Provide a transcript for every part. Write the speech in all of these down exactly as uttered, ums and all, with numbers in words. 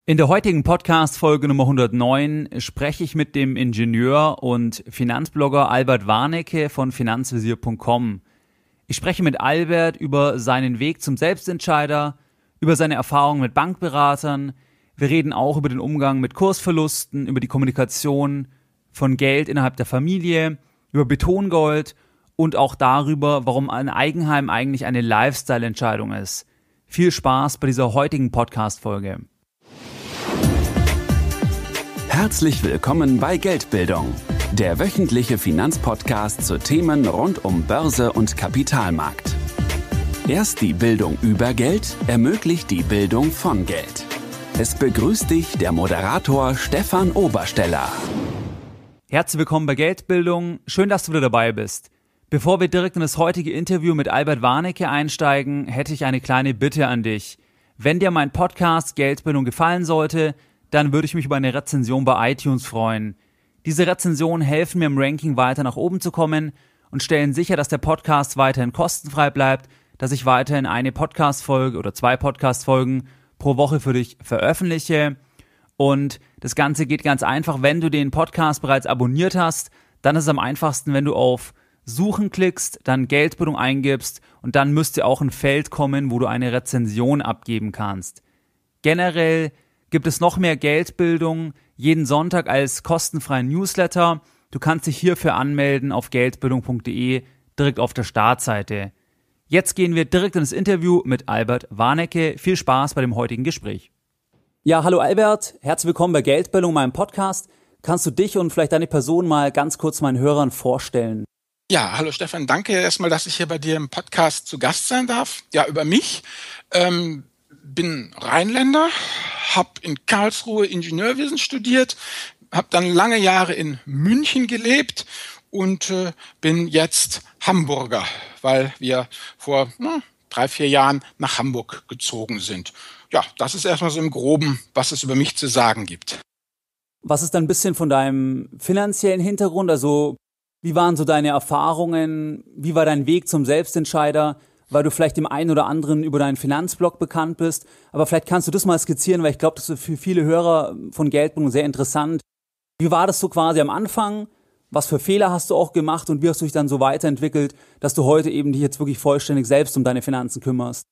In der heutigen Podcast-Folge Nummer hundertneun spreche ich mit dem Ingenieur und Finanzblogger Albert Warnecke von finanzvisier punkt com. Ich spreche mit Albert über seinen Weg zum Selbstentscheider, über seine Erfahrungen mit Bankberatern. Wir reden auch über den Umgang mit Kursverlusten, über die Kommunikation von Geld innerhalb der Familie, über Betongold und auch darüber, warum ein Eigenheim eigentlich eine Lifestyle-Entscheidung ist. Viel Spaß bei dieser heutigen Podcast-Folge. Herzlich willkommen bei Geldbildung, der wöchentliche Finanzpodcast zu Themen rund um Börse und Kapitalmarkt. Erst die Bildung über Geld ermöglicht die Bildung von Geld. Es begrüßt dich der Moderator Stefan Obersteller. Herzlich willkommen bei Geldbildung, schön, dass du wieder dabei bist. Bevor wir direkt in das heutige Interview mit Albert Warnecke einsteigen, hätte ich eine kleine Bitte an dich. Wenn dir mein Podcast Geldbildung gefallen sollte, dann würde ich mich über eine Rezension bei iTunes freuen. Diese Rezensionen helfen mir im Ranking weiter nach oben zu kommen und stellen sicher, dass der Podcast weiterhin kostenfrei bleibt, dass ich weiterhin eine Podcast-Folge oder zwei Podcast-Folgen pro Woche für dich veröffentliche. Und das Ganze geht ganz einfach, wenn du den Podcast bereits abonniert hast, dann ist es am einfachsten, wenn du auf Suchen klickst, dann Geldbildung eingibst und dann müsste auch ein Feld kommen, wo du eine Rezension abgeben kannst. Generell gibt es noch mehr Geldbildung jeden Sonntag als kostenfreien Newsletter. Du kannst dich hierfür anmelden auf geldbildung punkt de, direkt auf der Startseite. Jetzt gehen wir direkt in das Interview mit Albert Warnecke. Viel Spaß bei dem heutigen Gespräch. Ja, hallo Albert, herzlich willkommen bei Geldbildung, meinem Podcast. Kannst du dich und vielleicht deine Person mal ganz kurz meinen Hörern vorstellen? Ja, hallo Stefan, danke erstmal, dass ich hier bei dir im Podcast zu Gast sein darf. Ja, über mich. Ähm, bin Rheinländer, habe in Karlsruhe Ingenieurwesen studiert, habe dann lange Jahre in München gelebt und äh, bin jetzt Hamburger, weil wir vor na, drei, vier Jahren nach Hamburg gezogen sind. Ja, das ist erstmal so im Groben, was es über mich zu sagen gibt. Was ist dann ein bisschen von deinem finanziellen Hintergrund? Also wie waren so deine Erfahrungen? Wie war dein Weg zum Selbstentscheider? Weil du vielleicht dem einen oder anderen über deinen Finanzblog bekannt bist. Aber vielleicht kannst du das mal skizzieren, weil ich glaube, das ist für viele Hörer von Geldbildung sehr interessant. Wie war das so quasi am Anfang? Was für Fehler hast du auch gemacht und wie hast du dich dann so weiterentwickelt, dass du heute eben dich jetzt wirklich vollständig selbst um deine Finanzen kümmerst?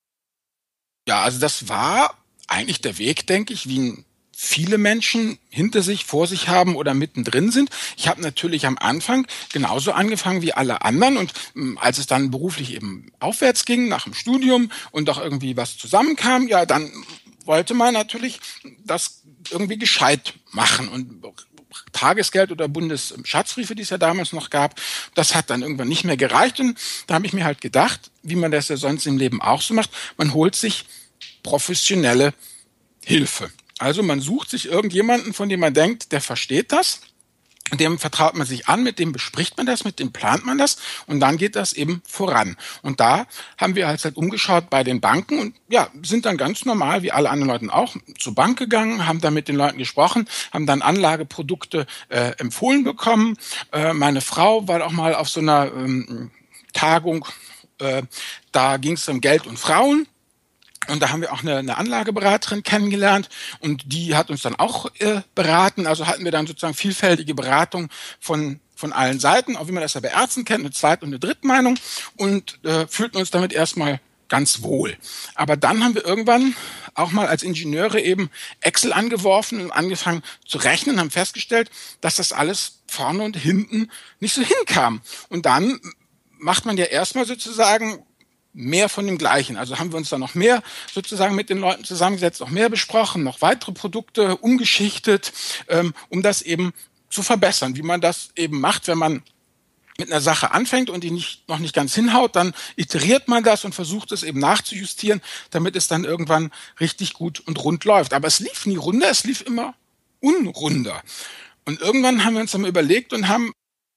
Ja, also das war eigentlich der Weg, denke ich, wie ein viele Menschen hinter sich, vor sich haben oder mittendrin sind. Ich habe natürlich am Anfang genauso angefangen wie alle anderen und ähm, als es dann beruflich eben aufwärts ging, nach dem Studium und auch irgendwie was zusammenkam, ja, dann wollte man natürlich das irgendwie gescheit machen und Tagesgeld oder Bundesschatzbriefe, die es ja damals noch gab, das hat dann irgendwann nicht mehr gereicht und da habe ich mir halt gedacht, wie man das ja sonst im Leben auch so macht, man holt sich professionelle Hilfe. Also man sucht sich irgendjemanden, von dem man denkt, der versteht das, dem vertraut man sich an, mit dem bespricht man das, mit dem plant man das und dann geht das eben voran. Und da haben wir halt, halt umgeschaut bei den Banken und ja, sind dann ganz normal, wie alle anderen Leute auch, zur Bank gegangen, haben dann mit den Leuten gesprochen, haben dann Anlageprodukte äh, empfohlen bekommen. Äh, meine Frau war auch mal auf so einer ähm, Tagung, äh, da ging es um Geld und Frauen. Und da haben wir auch eine, eine Anlageberaterin kennengelernt und die hat uns dann auch äh, beraten. Also hatten wir dann sozusagen vielfältige Beratung von von allen Seiten, auch wie man das ja bei Ärzten kennt, eine Zweit- und eine Drittmeinung und äh, fühlten uns damit erstmal ganz wohl. Aber dann haben wir irgendwann auch mal als Ingenieure eben Excel angeworfen und angefangen zu rechnen, haben festgestellt, dass das alles vorne und hinten nicht so hinkam. Und dann macht man ja erstmal sozusagen mehr von dem Gleichen. Also haben wir uns dann noch mehr sozusagen mit den Leuten zusammengesetzt, noch mehr besprochen, noch weitere Produkte umgeschichtet, ähm, um das eben zu verbessern. Wie man das eben macht, wenn man mit einer Sache anfängt und die nicht, noch nicht ganz hinhaut, dann iteriert man das und versucht es eben nachzujustieren, damit es dann irgendwann richtig gut und rund läuft. Aber es lief nie runder, es lief immer unrunder. Und irgendwann haben wir uns dann überlegt und haben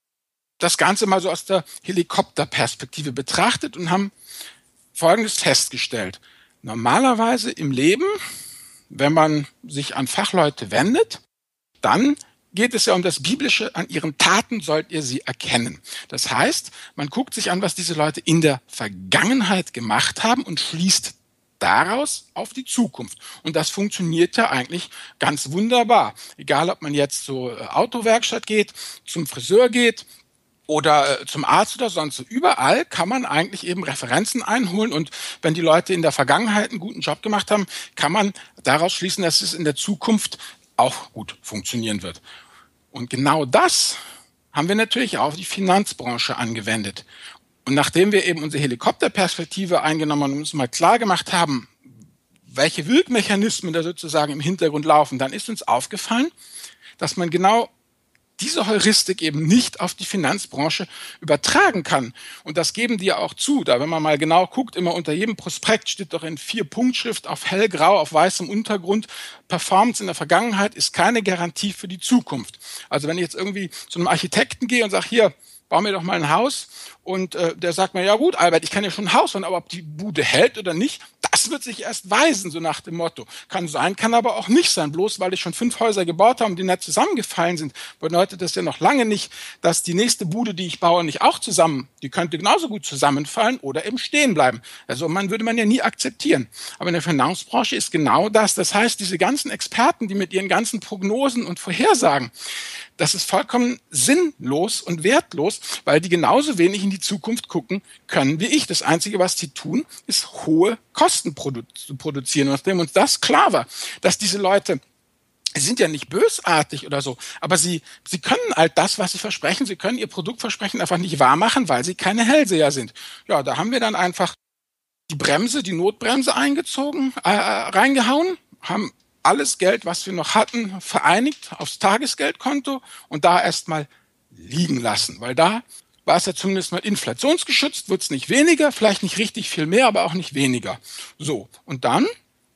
das Ganze mal so aus der Helikopterperspektive betrachtet und haben Folgendes festgestellt. Normalerweise im Leben, wenn man sich an Fachleute wendet, dann geht es ja um das Biblische, an ihren Taten sollt ihr sie erkennen. Das heißt, man guckt sich an, was diese Leute in der Vergangenheit gemacht haben und schließt daraus auf die Zukunft. Und das funktioniert ja eigentlich ganz wunderbar. Egal, ob man jetzt zur Autowerkstatt geht, zum Friseur geht oder äh, zum Arzt oder sonst so. Überall kann man eigentlich eben Referenzen einholen. Und wenn die Leute in der Vergangenheit einen guten Job gemacht haben, kann man daraus schließen, dass es in der Zukunft auch gut funktionieren wird. Und genau das haben wir natürlich auch auf die Finanzbranche angewendet. Und nachdem wir eben unsere Helikopterperspektive eingenommen haben und uns mal klar gemacht haben, welche Wirkmechanismen da sozusagen im Hintergrund laufen, dann ist uns aufgefallen, dass man genau diese Heuristik eben nicht auf die Finanzbranche übertragen kann. Und das geben die ja auch zu. Da, wenn man mal genau guckt, immer unter jedem Prospekt steht doch in vier Punktschrift auf hellgrau, auf weißem Untergrund, Performance in der Vergangenheit ist keine Garantie für die Zukunft. Also wenn ich jetzt irgendwie zu einem Architekten gehe und sage, hier, bau mir doch mal ein Haus, und äh, der sagt mir, ja gut, Albert, ich kann ja schon ein Haus bauen, aber ob die Bude hält oder nicht, das wird sich erst weisen, so nach dem Motto. Kann sein, kann aber auch nicht sein. Bloß weil ich schon fünf Häuser gebaut habe, die nicht zusammengefallen sind, bedeutet das ja noch lange nicht, dass die nächste Bude, die ich baue, nicht auch zusammen, die könnte genauso gut zusammenfallen oder eben stehen bleiben. Also man würde man ja nie akzeptieren. Aber in der Finanzbranche ist genau das. Das heißt, diese ganzen Experten, die mit ihren ganzen Prognosen und Vorhersagen, das ist vollkommen sinnlos und wertlos, weil die genauso wenig in die Zukunft gucken können wie ich. Das Einzige, was sie tun, ist hohe Kosten produ- zu produzieren. Und nachdem uns das klar war, dass diese Leute, sie sind ja nicht bösartig oder so, aber sie, sie können halt das, was sie versprechen, sie können ihr Produktversprechen einfach nicht wahr machen, weil sie keine Hellseher sind. Ja, da haben wir dann einfach die Bremse, die Notbremse eingezogen, äh, reingehauen, haben alles Geld, was wir noch hatten, vereinigt aufs Tagesgeldkonto und da erstmal liegen lassen. Weil da war es ja zumindest mal inflationsgeschützt, wird es nicht weniger, vielleicht nicht richtig viel mehr, aber auch nicht weniger. So, und dann,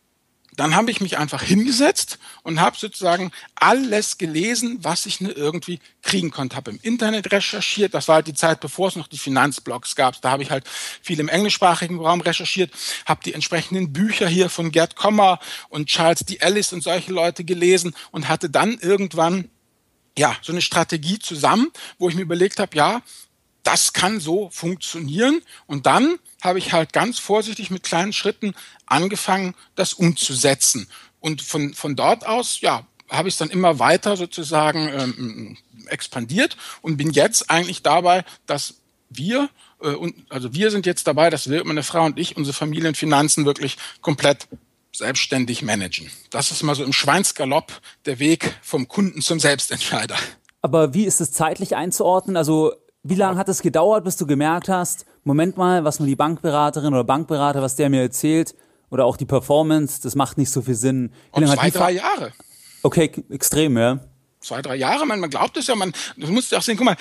dann habe ich mich einfach hingesetzt und habe sozusagen alles gelesen, was ich nur irgendwie kriegen konnte. Habe im Internet recherchiert, das war halt die Zeit, bevor es noch die Finanzblogs gab. Da habe ich halt viel im englischsprachigen Raum recherchiert, habe die entsprechenden Bücher hier von Gerd Kommer und Charles D. Ellis und solche Leute gelesen und hatte dann irgendwann ja so eine Strategie zusammen, wo ich mir überlegt habe, ja, das kann so funktionieren. Und dann habe ich halt ganz vorsichtig mit kleinen Schritten angefangen, das umzusetzen. Und von, von dort aus, ja, habe ich es dann immer weiter sozusagen ähm, expandiert und bin jetzt eigentlich dabei, dass wir, äh, und, also wir sind jetzt dabei, dass wir, meine Frau und ich, unsere Familienfinanzen wirklich komplett selbstständig managen. Das ist mal so im Schweinsgalopp der Weg vom Kunden zum Selbstentscheider. Aber wie ist es zeitlich einzuordnen? Also wie lange hat es gedauert, bis du gemerkt hast, Moment mal, was mir die Bankberaterin oder Bankberater, was der mir erzählt, oder auch die Performance, das macht nicht so viel Sinn. Wie lange zwei, drei Jahre. Okay, extrem, ja. Zwei, drei Jahre, man, man glaubt es ja, man, du musst ja auch sehen, guck mal,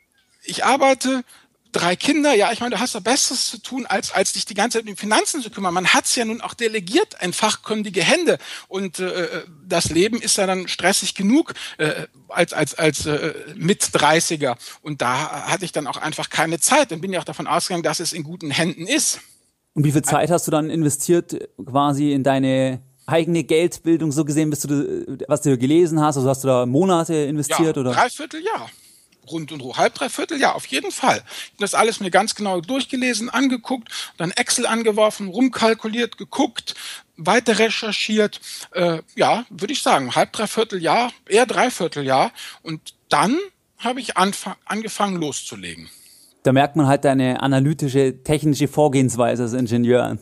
ich arbeite, drei Kinder, ja, ich meine, du hast doch Besseres zu tun, als, als dich die ganze Zeit um die Finanzen zu kümmern. Man hat es ja nun auch delegiert in fachkundige Hände und äh, das Leben ist ja dann stressig genug äh, als, als, als äh, Mit-Dreißiger und da hatte ich dann auch einfach keine Zeit. Dann bin ich auch davon ausgegangen, dass es in guten Händen ist. Und wie viel Zeit hast du dann investiert quasi in deine eigene Geldbildung, so gesehen, bist du, was du gelesen hast, also hast du da Monate investiert? Ja, oder? dreiviertel Jahr. Rund und rund, halb, dreiviertel Jahr, auf jeden Fall. Ich habe das alles mir ganz genau durchgelesen, angeguckt, dann Excel angeworfen, rumkalkuliert, geguckt, weiter recherchiert. Äh, ja, würde ich sagen, halb, dreiviertel Jahr, eher dreiviertel Jahr. Und dann habe ich anfang, angefangen loszulegen. Da merkt man halt deine analytische, technische Vorgehensweise als Ingenieur.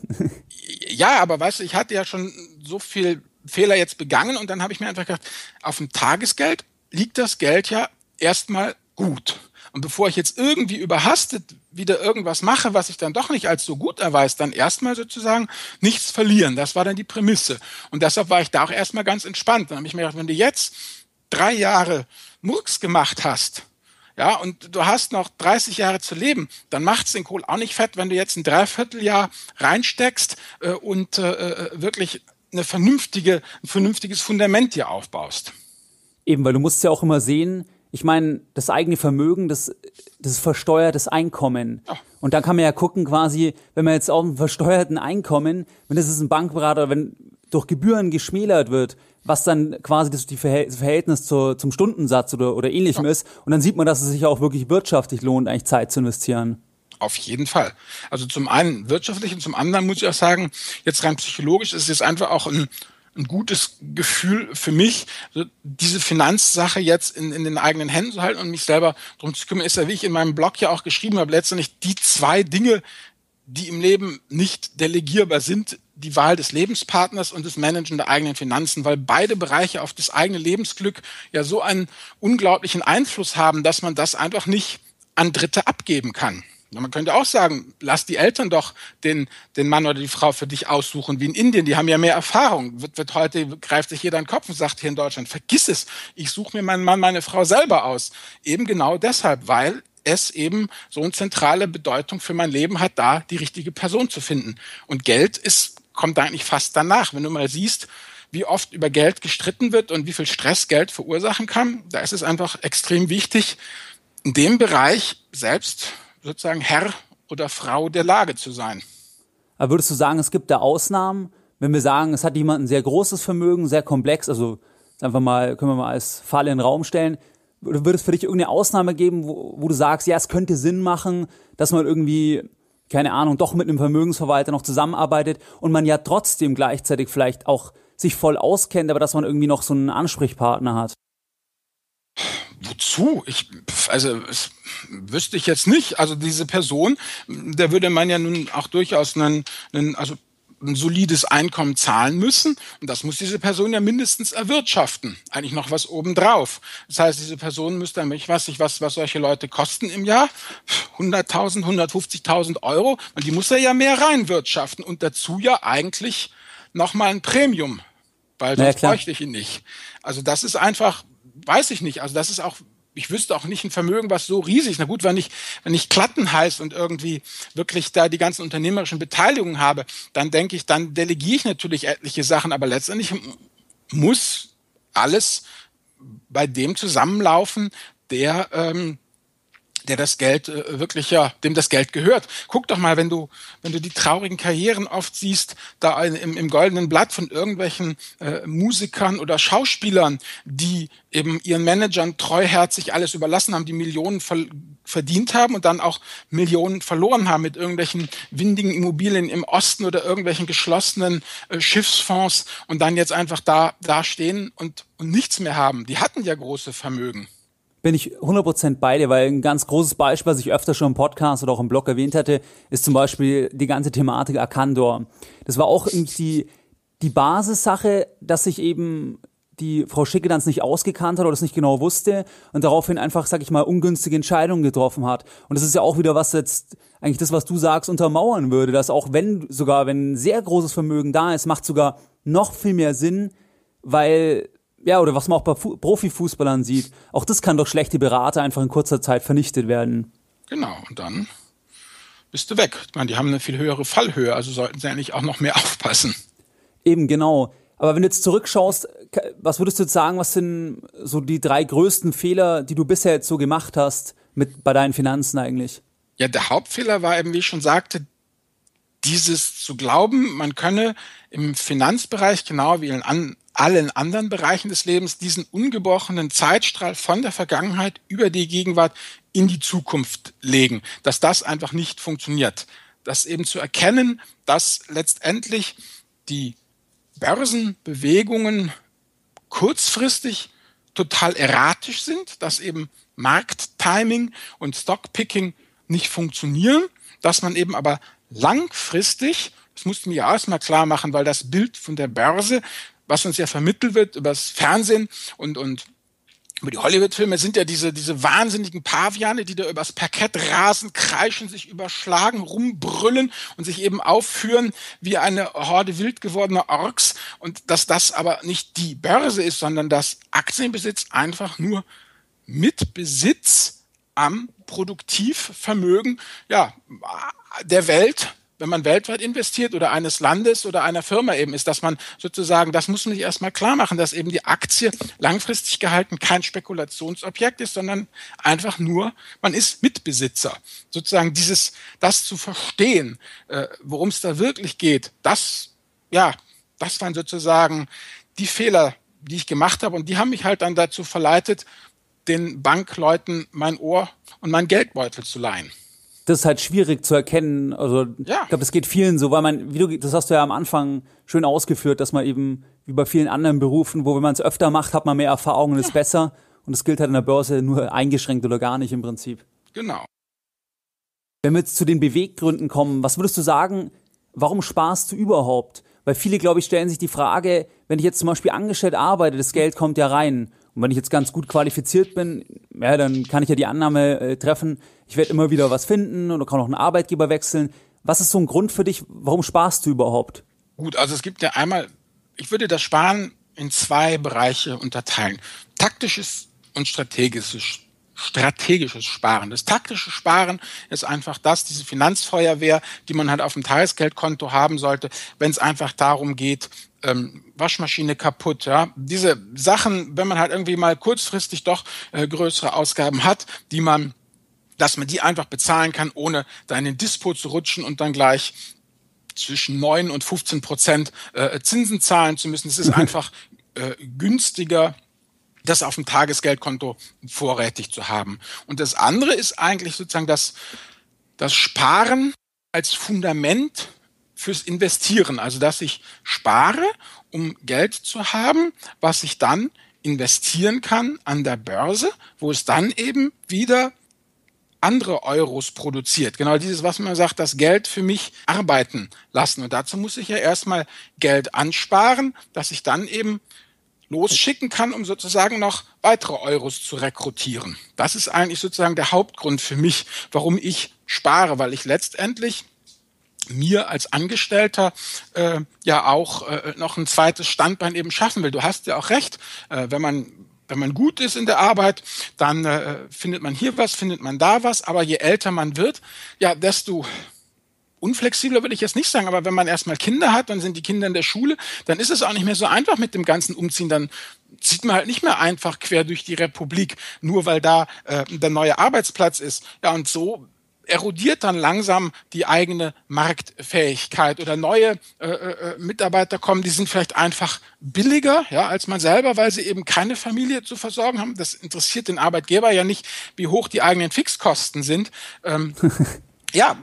Ja, aber weißt du, ich hatte ja schon so viel Fehler jetzt begangen und dann habe ich mir einfach gedacht, auf dem Tagesgeld liegt das Geld ja erstmal gut. Und bevor ich jetzt irgendwie überhastet wieder irgendwas mache, was ich dann doch nicht als so gut erweist, dann erstmal sozusagen nichts verlieren. Das war dann die Prämisse. Und deshalb war ich da auch erstmal ganz entspannt. Dann habe ich mir gedacht, wenn du jetzt drei Jahre Murks gemacht hast, ja, und du hast noch dreißig Jahre zu leben, dann macht's den Kohl auch nicht fett, wenn du jetzt ein Dreivierteljahr reinsteckst äh, und äh, wirklich eine vernünftige, ein vernünftiges Fundament dir aufbaust. Eben, weil du musst ja auch immer sehen, ich meine, das eigene Vermögen, das, das ist versteuertes Einkommen. Ja. Und dann kann man ja gucken quasi, wenn man jetzt auf einem versteuerten Einkommen, wenn das ist ein Bankberater, wenn durch Gebühren geschmälert wird, was dann quasi das Verhältnis zur, zum Stundensatz oder, oder ähnlichem ja. ist. Und dann sieht man, dass es sich auch wirklich wirtschaftlich lohnt, eigentlich Zeit zu investieren. Auf jeden Fall. Also zum einen wirtschaftlich und zum anderen muss ich auch sagen, jetzt rein psychologisch ist es jetzt einfach auch ein, ein gutes Gefühl für mich, so diese Finanzsache jetzt in, in den eigenen Händen zu halten und mich selber drum zu kümmern, ist ja, wie ich in meinem Blog ja auch geschrieben habe, letztendlich die zwei Dinge, die im Leben nicht delegierbar sind, die Wahl des Lebenspartners und das Managen der eigenen Finanzen, weil beide Bereiche auf das eigene Lebensglück ja so einen unglaublichen Einfluss haben, dass man das einfach nicht an Dritte abgeben kann. Man könnte auch sagen, lass die Eltern doch den, den Mann oder die Frau für dich aussuchen, wie in Indien. Die haben ja mehr Erfahrung. Wird, wird heute, greift sich jeder in den Kopf und sagt hier in Deutschland, vergiss es, ich suche mir meinen Mann, meine Frau selber aus. Eben genau deshalb, weil es eben so eine zentrale Bedeutung für mein Leben hat, da die richtige Person zu finden. Und Geld ist, kommt eigentlich fast danach. Wenn du mal siehst, wie oft über Geld gestritten wird und wie viel Stress Geld verursachen kann, da ist es einfach extrem wichtig, in dem Bereich selbst sozusagen Herr oder Frau der Lage zu sein. Aber würdest du sagen, es gibt da Ausnahmen, wenn wir sagen, es hat jemand ein sehr großes Vermögen, sehr komplex, also einfach mal, können wir mal als Fall in den Raum stellen, würde es für dich irgendeine Ausnahme geben, wo, wo du sagst, ja, es könnte Sinn machen, dass man irgendwie, keine Ahnung, doch mit einem Vermögensverwalter noch zusammenarbeitet und man ja trotzdem gleichzeitig vielleicht auch sich voll auskennt, aber dass man irgendwie noch so einen Ansprechpartner hat? Wozu? Ich, also, es wüsste ich jetzt nicht. Also, diese Person, der würde man ja nun auch durchaus einen, einen, also, ein solides Einkommen zahlen müssen. Und das muss diese Person ja mindestens erwirtschaften. Eigentlich noch was obendrauf. Das heißt, diese Person müsste dann, ich weiß nicht, was, was solche Leute kosten im Jahr. hunderttausend, hundertfünfzigtausend Euro. Und die muss er ja mehr reinwirtschaften. Und dazu ja eigentlich nochmal ein Premium. Weil sonst ja, bräuchte ich ihn nicht. Also, das ist einfach, weiß ich nicht. Also das ist auch, ich wüsste auch nicht ein Vermögen, was so riesig ist. Na gut, wenn ich, wenn ich Klatten heiß und irgendwie wirklich da die ganzen unternehmerischen Beteiligungen habe, dann denke ich, dann delegiere ich natürlich etliche Sachen. Aber letztendlich muss alles bei dem zusammenlaufen, der, ähm, der das Geld äh, wirklich, ja, dem das Geld gehört. Guck doch mal, wenn du, wenn du die traurigen Karrieren oft siehst, da im, im goldenen Blatt von irgendwelchen äh, Musikern oder Schauspielern, die eben ihren Managern treuherzig alles überlassen haben, die Millionen ver- verdient haben und dann auch Millionen verloren haben mit irgendwelchen windigen Immobilien im Osten oder irgendwelchen geschlossenen äh, Schiffsfonds und dann jetzt einfach da, da stehen und, und nichts mehr haben. Die hatten ja große Vermögen. Bin ich hundert Prozent bei dir, weil ein ganz großes Beispiel, was ich öfter schon im Podcast oder auch im Blog erwähnt hatte, ist zum Beispiel die ganze Thematik Arcandor. Das war auch irgendwie die Basissache, dass sich eben die Frau Schickedanz nicht ausgekannt hat oder es nicht genau wusste und daraufhin einfach, sag ich mal, ungünstige Entscheidungen getroffen hat. Und das ist ja auch wieder was jetzt, eigentlich das, was du sagst, untermauern würde, dass auch wenn, sogar wenn ein sehr großes Vermögen da ist, macht sogar noch viel mehr Sinn, weil, ja, oder was man auch bei Fu- Profifußballern sieht, auch das kann durch schlechte Berater einfach in kurzer Zeit vernichtet werden. Genau, und dann bist du weg. Ich meine, die haben eine viel höhere Fallhöhe, also sollten sie eigentlich auch noch mehr aufpassen. Eben, genau. Aber wenn du jetzt zurückschaust, was würdest du jetzt sagen, was sind so die drei größten Fehler, die du bisher jetzt so gemacht hast mit bei deinen Finanzen eigentlich? Ja, der Hauptfehler war eben, wie ich schon sagte, dieses zu glauben, man könne im Finanzbereich, genau wie in an, allen anderen Bereichen des Lebens, diesen ungebrochenen Zeitstrahl von der Vergangenheit über die Gegenwart in die Zukunft legen, dass das einfach nicht funktioniert. Das eben zu erkennen, dass letztendlich die Börsenbewegungen kurzfristig total erratisch sind, dass eben Markttiming und Stockpicking nicht funktionieren, dass man eben aber langfristig, das mussten wir ja erstmal klar machen, weil das Bild von der Börse, was uns ja vermittelt wird über das Fernsehen und, und über die Hollywood-Filme, sind ja diese, diese wahnsinnigen Paviane, die da übers Parkett rasen, kreischen, sich überschlagen, rumbrüllen und sich eben aufführen wie eine Horde wild gewordener Orks. Und dass das aber nicht die Börse ist, sondern dass Aktienbesitz einfach nur Mitbesitz am Produktivvermögen, ja, der Welt, wenn man weltweit investiert oder eines Landes oder einer Firma eben ist, dass man sozusagen, das muss man sich erstmal klar machen, dass eben die Aktie langfristig gehalten kein Spekulationsobjekt ist, sondern einfach nur, man ist Mitbesitzer. Sozusagen dieses, das zu verstehen, äh, worum es da wirklich geht, das, ja, das waren sozusagen die Fehler, die ich gemacht habe und die haben mich halt dann dazu verleitet, den Bankleuten mein Ohr und mein Geldbeutel zu leihen. Das ist halt schwierig zu erkennen. Also ja. Ich glaube, das geht vielen so, weil man, wie du, das hast du ja am Anfang schön ausgeführt, dass man eben wie bei vielen anderen Berufen, wo wenn man es öfter macht, hat man mehr Erfahrung und ist ja. besser. Und das gilt halt in der Börse nur eingeschränkt oder gar nicht im Prinzip. Genau. Wenn wir jetzt zu den Beweggründen kommen, was würdest du sagen, warum sparst du überhaupt? Weil viele, glaube ich, stellen sich die Frage, wenn ich jetzt zum Beispiel angestellt arbeite, das Geld kommt ja rein. Und wenn ich jetzt ganz gut qualifiziert bin, ja, dann kann ich ja die Annahme äh, treffen, ich werde immer wieder was finden oder kann auch einen Arbeitgeber wechseln. Was ist so ein Grund für dich, warum sparst du überhaupt? Gut, also es gibt ja einmal, ich würde das Sparen in zwei Bereiche unterteilen. Taktisches und strategisches strategisches Sparen. Das taktische Sparen ist einfach das, diese Finanzfeuerwehr, die man halt auf dem Tagesgeldkonto haben sollte, wenn es einfach darum geht, ähm, Waschmaschine kaputt, ja. Diese Sachen, wenn man halt irgendwie mal kurzfristig doch äh, größere Ausgaben hat, die man, dass man die einfach bezahlen kann, ohne da in den Dispo zu rutschen und dann gleich zwischen neun und fünfzehn Prozent äh, Zinsen zahlen zu müssen. Es ist einfach äh, günstiger, das auf dem Tagesgeldkonto vorrätig zu haben. Und das andere ist eigentlich sozusagen das, das Sparen als Fundament fürs Investieren. Also, dass ich spare, um Geld zu haben, was ich dann investieren kann an der Börse, wo es dann eben wieder andere Euros produziert. Genau dieses, was man sagt, das Geld für mich arbeiten lassen. Und dazu muss ich ja erstmal Geld ansparen, dass ich dann eben losschicken kann, um sozusagen noch weitere Euros zu rekrutieren. Das ist eigentlich sozusagen der Hauptgrund für mich, warum ich spare, weil ich letztendlich mir als Angestellter äh, ja auch äh, noch ein zweites Standbein eben schaffen will. Du hast ja auch recht, äh, wenn man wenn man gut ist in der Arbeit, dann äh, findet man hier was, findet man da was, aber je älter man wird, ja, desto unflexibler würde ich jetzt nicht sagen, aber wenn man erstmal Kinder hat, dann sind die Kinder in der Schule, dann ist es auch nicht mehr so einfach mit dem ganzen Umziehen. Dann zieht man halt nicht mehr einfach quer durch die Republik, nur weil da äh, der neue Arbeitsplatz ist. Ja, und so erodiert dann langsam die eigene Marktfähigkeit oder neue äh, äh, Mitarbeiter kommen, die sind vielleicht einfach billiger, ja, als man selber, weil sie eben keine Familie zu versorgen haben. Das interessiert den Arbeitgeber ja nicht, wie hoch die eigenen Fixkosten sind. Ähm, Ja,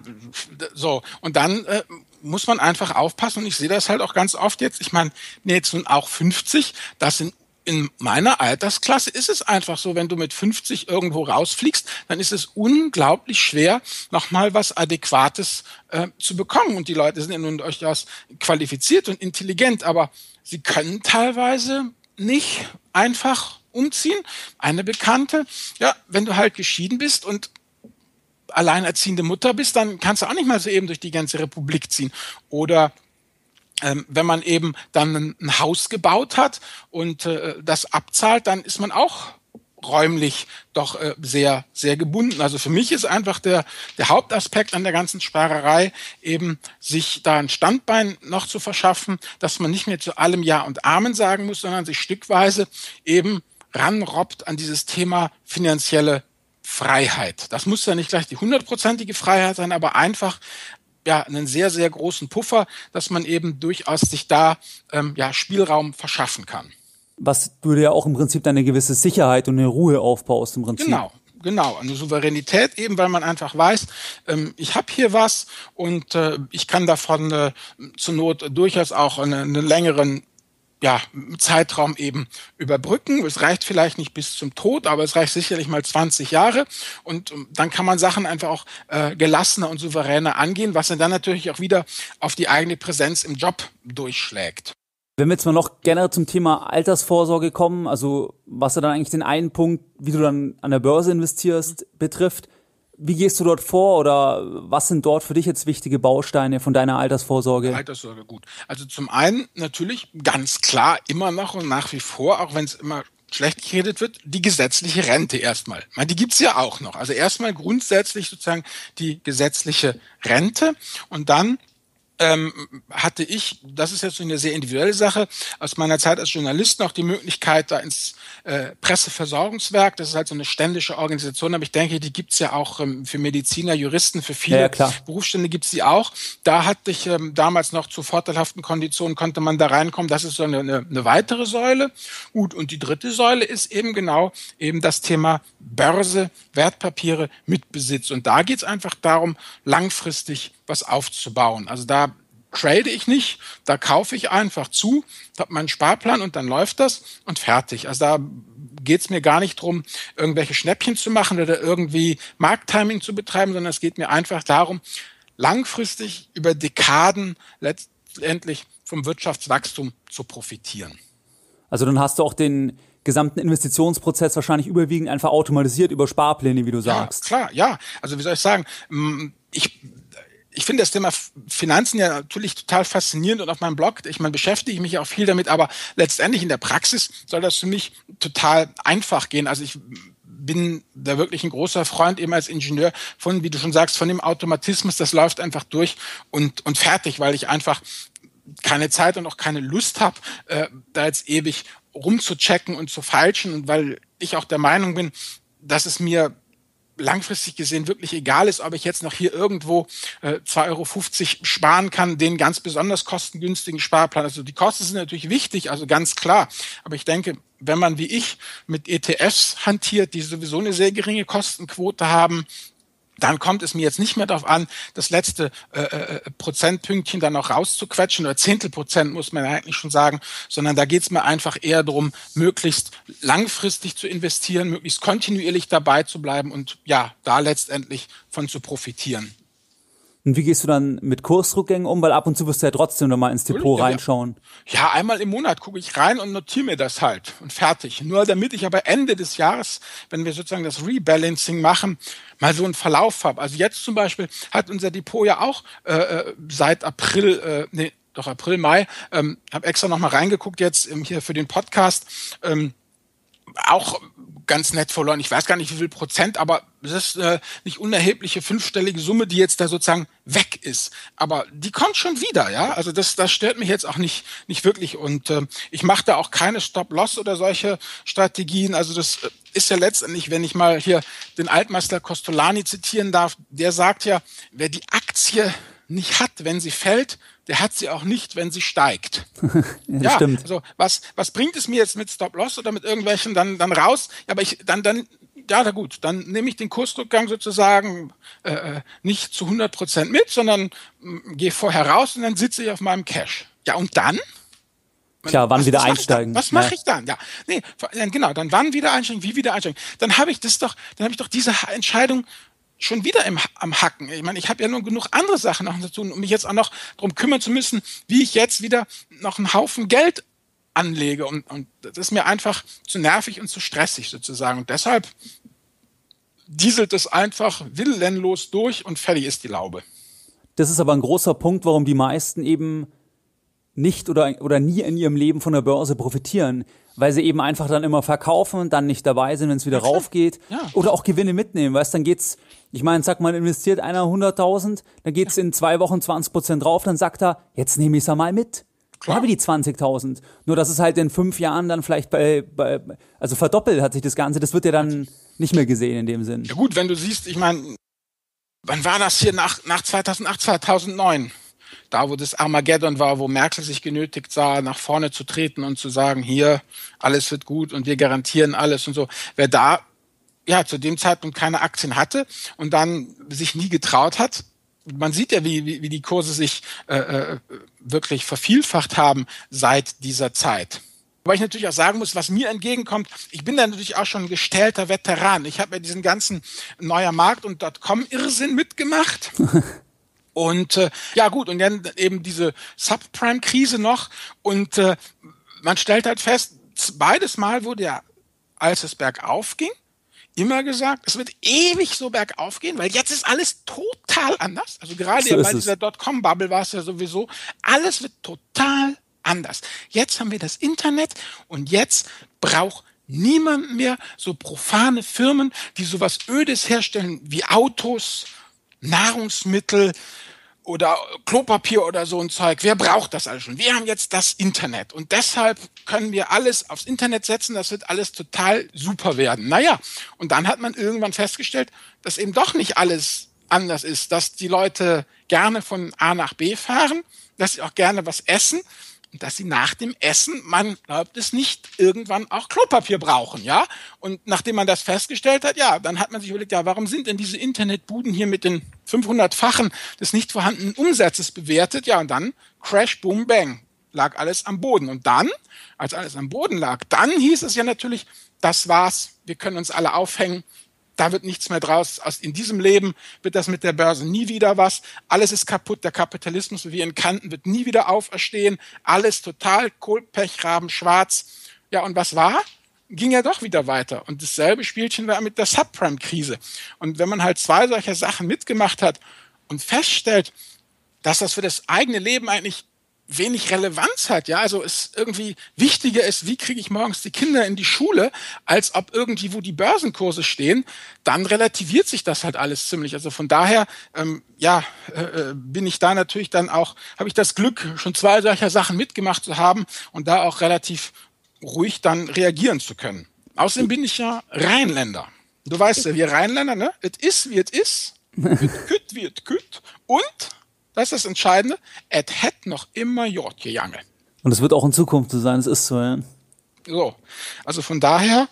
so. Und dann äh, muss man einfach aufpassen. Und ich sehe das halt auch ganz oft jetzt. Ich meine, nee, jetzt nun auch fünfzig. Das sind in meiner Altersklasse ist es einfach so, wenn du mit fünfzig irgendwo rausfliegst, dann ist es unglaublich schwer, nochmal was Adäquates äh, zu bekommen. Und die Leute sind ja nun durchaus qualifiziert und intelligent, aber sie können teilweise nicht einfach umziehen. Eine Bekannte, ja, wenn du halt geschieden bist und alleinerziehende Mutter bist, dann kannst du auch nicht mal so eben durch die ganze Republik ziehen. Oder ähm, wenn man eben dann ein, ein Haus gebaut hat und äh, das abzahlt, dann ist man auch räumlich doch äh, sehr, sehr gebunden. Also für mich ist einfach der, der Hauptaspekt an der ganzen Sparerei eben, sich da ein Standbein noch zu verschaffen, dass man nicht mehr zu allem Ja und Amen sagen muss, sondern sich stückweise eben ranrobbt an dieses Thema finanzielle Freiheit. Das muss ja nicht gleich die hundertprozentige Freiheit sein, aber einfach ja einen sehr, sehr großen Puffer, dass man eben durchaus sich da ähm, ja Spielraum verschaffen kann. Was du dir ja auch im Prinzip eine gewisse Sicherheit und eine Ruhe aufbaust im Prinzip. Genau. Genau, eine Souveränität eben, weil man einfach weiß, ähm, ich habe hier was und äh, ich kann davon äh, zur Not durchaus auch einen, einen längeren ja, Zeitraum eben überbrücken. Es reicht vielleicht nicht bis zum Tod, aber es reicht sicherlich mal zwanzig Jahre. Und dann kann man Sachen einfach auch äh, gelassener und souveräner angehen, was dann natürlich auch wieder auf die eigene Präsenz im Job durchschlägt. Wenn wir jetzt mal noch generell zum Thema Altersvorsorge kommen, also was ja dann eigentlich den einen Punkt, wie du dann an der Börse investierst, betrifft, wie gehst du dort vor oder was sind dort für dich jetzt wichtige Bausteine von deiner Altersvorsorge? Altersvorsorge, gut. Also zum einen natürlich ganz klar immer noch und nach wie vor, auch wenn es immer schlecht geredet wird, die gesetzliche Rente erstmal. Ich meine, die gibt's ja auch noch. Also erstmal grundsätzlich sozusagen die gesetzliche Rente und dann ähm, hatte ich, das ist jetzt so eine sehr individuelle Sache, aus meiner Zeit als Journalist noch die Möglichkeit, da ins äh, Presseversorgungswerk, das ist halt so eine ständische Organisation, aber ich denke, die gibt's ja auch ähm, für Mediziner, Juristen, für viele ja, klar. Berufsstände gibt's die auch. Da hatte ich ähm, damals noch zu vorteilhaften Konditionen, konnte man da reinkommen. Das ist so eine, eine, eine weitere Säule. Gut, und die dritte Säule ist eben genau eben das Thema Börse, Wertpapiere, Mitbesitz. Und da geht's einfach darum, langfristig was aufzubauen. Also da trade ich nicht, da kaufe ich einfach zu, habe meinen Sparplan und dann läuft das und fertig. Also da geht es mir gar nicht darum, irgendwelche Schnäppchen zu machen oder irgendwie Markttiming zu betreiben, sondern es geht mir einfach darum, langfristig über Dekaden letztendlich vom Wirtschaftswachstum zu profitieren. Also dann hast du auch den gesamten Investitionsprozess wahrscheinlich überwiegend einfach automatisiert über Sparpläne, wie du sagst. Ja, klar, ja. Also wie soll ich sagen, ich Ich finde das Thema Finanzen ja natürlich total faszinierend und auf meinem Blog, ich meine, beschäftige ich mich ja auch viel damit, aber letztendlich in der Praxis soll das für mich total einfach gehen. Also ich bin da wirklich ein großer Freund eben als Ingenieur von, wie du schon sagst, von dem Automatismus, das läuft einfach durch und, und fertig, weil ich einfach keine Zeit und auch keine Lust habe, äh, da jetzt ewig rumzuchecken und zu feilschen und weil ich auch der Meinung bin, dass es mir langfristig gesehen wirklich egal ist, ob ich jetzt noch hier irgendwo äh, zwei Euro fünfzig sparen kann, den ganz besonders kostengünstigen Sparplan. Also die Kosten sind natürlich wichtig, also ganz klar. Aber ich denke, wenn man wie ich mit E T Fs hantiert, die sowieso eine sehr geringe Kostenquote haben, dann kommt es mir jetzt nicht mehr darauf an, das letzte äh, äh, Prozentpünktchen dann noch rauszuquetschen, oder Zehntelprozent muss man eigentlich schon sagen, sondern da geht es mir einfach eher darum, möglichst langfristig zu investieren, möglichst kontinuierlich dabei zu bleiben und ja, da letztendlich von zu profitieren. Und wie gehst du dann mit Kursrückgängen um? Weil ab und zu wirst du ja trotzdem noch mal ins Depot ja, reinschauen. Ja. ja, einmal im Monat gucke ich rein und notiere mir das halt und fertig. Nur damit ich aber Ende des Jahres, wenn wir sozusagen das Rebalancing machen, mal so einen Verlauf habe. Also jetzt zum Beispiel hat unser Depot ja auch äh, seit April, äh, nee, doch April, Mai, ähm, habe extra noch mal reingeguckt jetzt ähm, hier für den Podcast, ähm, auch ganz nett verloren. Ich weiß gar nicht, wie viel Prozent, aber es ist äh, nicht unerhebliche fünfstellige Summe, die jetzt da sozusagen weg ist. Aber die kommt schon wieder, ja. Also das, das stört mich jetzt auch nicht, nicht wirklich. Und äh, ich mache da auch keine Stop-Loss oder solche Strategien. Also das ist ja letztendlich, wenn ich mal hier den Altmeister Costolani zitieren darf, der sagt ja, wer die Aktie nicht hat, wenn sie fällt, der hat sie auch nicht, wenn sie steigt. ja, ja, stimmt. Also was, was bringt es mir jetzt mit Stop-Loss oder mit irgendwelchen dann, dann raus? Ja, aber ich, dann, dann, ja, na gut, dann nehme ich den Kursrückgang sozusagen äh, nicht zu hundert Prozent mit, sondern äh, gehe vorher raus und dann sitze ich auf meinem Cash. Ja, und dann? Klar, wann was, wieder was einsteigen. Was mache ja. ich dann? Ja, nee, genau, dann wann wieder einsteigen, wie wieder einsteigen. Dann habe ich das doch, dann habe ich doch diese Entscheidung schon wieder im, am Hacken. Ich meine, ich habe ja nur genug andere Sachen noch zu tun, um mich jetzt auch noch darum kümmern zu müssen, wie ich jetzt wieder noch einen Haufen Geld anlege. Und, und das ist mir einfach zu nervig und zu stressig sozusagen. Und deshalb dieselt es einfach willenlos durch und fertig ist die Laube. Das ist aber ein großer Punkt, warum die meisten eben nicht oder, oder nie in ihrem Leben von der Börse profitieren, weil sie eben einfach dann immer verkaufen und dann nicht dabei sind, wenn es wieder ja, raufgeht. Ja. Oder auch Gewinne mitnehmen, weißt, dann geht's, ich meine, sag mal, investiert einer hunderttausend, dann geht's ja. in zwei Wochen zwanzig Prozent drauf, dann sagt er, jetzt nehme ich es ja mal mit. Klar. Habe die zwanzigtausend. Nur, dass es halt in fünf Jahren dann vielleicht bei, bei, also verdoppelt hat sich das Ganze, das wird ja dann nicht mehr gesehen in dem Sinn. Ja gut, wenn du siehst, ich meine, wann war das hier nach, nach zweitausendacht, zweitausendneun? Da, wo das Armageddon war, wo Merkel sich genötigt sah, nach vorne zu treten und zu sagen, hier, alles wird gut und wir garantieren alles und so. Wer da ja zu dem Zeitpunkt keine Aktien hatte und dann sich nie getraut hat, man sieht ja, wie, wie, wie die Kurse sich äh, wirklich vervielfacht haben seit dieser Zeit. Wobei ich natürlich auch sagen muss, was mir entgegenkommt, ich bin da natürlich auch schon ein gestählter Veteran. Ich habe ja diesen ganzen Neuer Markt und Dotcom-Irrsinn mitgemacht. Und äh, ja gut, und dann eben diese Subprime-Krise noch. Und äh, man stellt halt fest, beides Mal wurde ja, als es bergauf ging, immer gesagt, es wird ewig so bergauf gehen, weil jetzt ist alles total anders. Also gerade so ja bei dieser Dotcom-Bubble war es ja sowieso, alles wird total anders. Jetzt haben wir das Internet und jetzt braucht niemand mehr so profane Firmen, die sowas Ödes herstellen wie Autos, Nahrungsmittel oder Klopapier oder so ein Zeug. Wer braucht das alles schon? Wir haben jetzt das Internet und deshalb können wir alles aufs Internet setzen. Das wird alles total super werden. Naja, und dann hat man irgendwann festgestellt, dass eben doch nicht alles anders ist, dass die Leute gerne von A nach B fahren, dass sie auch gerne was essen und dass sie nach dem Essen, man glaubt es nicht, irgendwann auch Klopapier brauchen, ja? Und nachdem man das festgestellt hat, ja, dann hat man sich überlegt, ja, warum sind denn diese Internetbuden hier mit den fünfhundertfachen des nicht vorhandenen Umsatzes bewertet? Ja, und dann Crash, Boom, Bang, lag alles am Boden. Und dann, als alles am Boden lag, dann hieß es ja natürlich, das war's, wir können uns alle aufhängen. Da wird nichts mehr draus. In diesem Leben wird das mit der Börse nie wieder was. Alles ist kaputt. Der Kapitalismus, wie wir ihn kannten, wird nie wieder auferstehen. Alles total Kohlpech, Raben, schwarz. Ja, und was war? Ging ja doch wieder weiter. Und dasselbe Spielchen war mit der Subprime-Krise. Und wenn man halt zwei solcher Sachen mitgemacht hat und feststellt, dass das für das eigene Leben eigentlich wenig Relevanz hat, ja, also es irgendwie wichtiger ist, wie kriege ich morgens die Kinder in die Schule, als ob irgendwie, wo die Börsenkurse stehen, dann relativiert sich das halt alles ziemlich. Also von daher, ähm, ja, äh, bin ich da natürlich dann auch, habe ich das Glück, schon zwei solcher Sachen mitgemacht zu haben und da auch relativ ruhig dann reagieren zu können. Außerdem bin ich ja Rheinländer. Du weißt ja, wir Rheinländer, ne? Es ist, wie es ist, es kütt, wie es kütt und das ist das Entscheidende, es hätt noch immer Jod gejange. Und es wird auch in Zukunft so sein, es ist so, ja. So, also von daher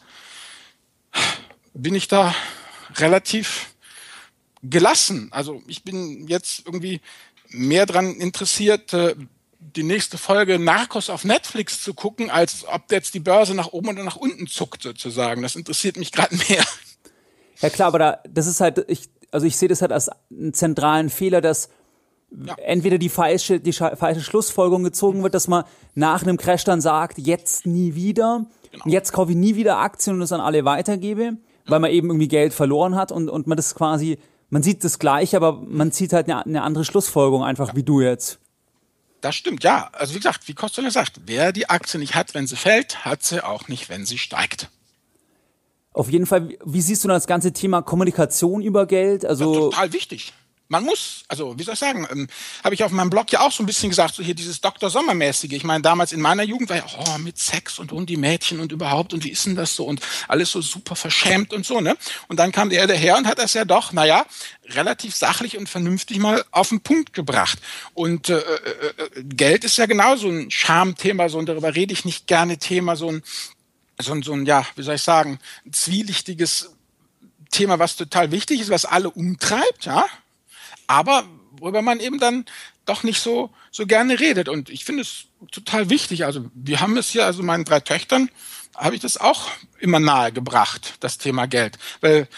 bin ich da relativ gelassen. Also ich bin jetzt irgendwie mehr daran interessiert, die nächste Folge Narcos auf Netflix zu gucken, als ob jetzt die Börse nach oben oder nach unten zuckt sozusagen. Das interessiert mich gerade mehr. Ja klar, aber da, das ist halt, ich, also ich sehe das halt als einen zentralen Fehler, dass ja. entweder die falsche, die falsche Schlussfolgerung gezogen wird, dass man nach einem Crash dann sagt, jetzt nie wieder, genau. Jetzt kaufe ich nie wieder Aktien und es an alle weitergebe, ja. Weil man eben irgendwie Geld verloren hat und, und man das quasi, man sieht das Gleiche, aber man zieht halt eine, eine andere Schlussfolgerung einfach, ja. Wie du jetzt. Das stimmt, ja. Also wie gesagt, wie Kostler sagt, wer die Aktie nicht hat, wenn sie fällt, hat sie auch nicht, wenn sie steigt. Auf jeden Fall, wie siehst du das ganze Thema Kommunikation über Geld? Also ja, total wichtig. Man muss, also wie soll ich sagen, ähm, habe ich auf meinem Blog ja auch so ein bisschen gesagt, so hier dieses Doktor Sommer-mäßige. Ich meine, damals in meiner Jugend war ja, oh, mit Sex und und die Mädchen und überhaupt und wie ist denn das so und alles so super verschämt und so, ne? Und dann kam der daher und hat das ja doch, naja, relativ sachlich und vernünftig mal auf den Punkt gebracht. Und äh, äh, Geld ist ja genau so ein Schamthema, so, und darüber rede ich nicht gerne, Thema, so ein, so ein, so ein, ja, wie soll ich sagen, ein zwielichtiges Thema, was total wichtig ist, was alle umtreibt, ja, aber worüber man eben dann doch nicht so so gerne redet. Und ich finde es total wichtig. Also wir haben es hier, also meinen drei Töchtern, habe ich das auch immer nahe gebracht, das Thema Geld. Weil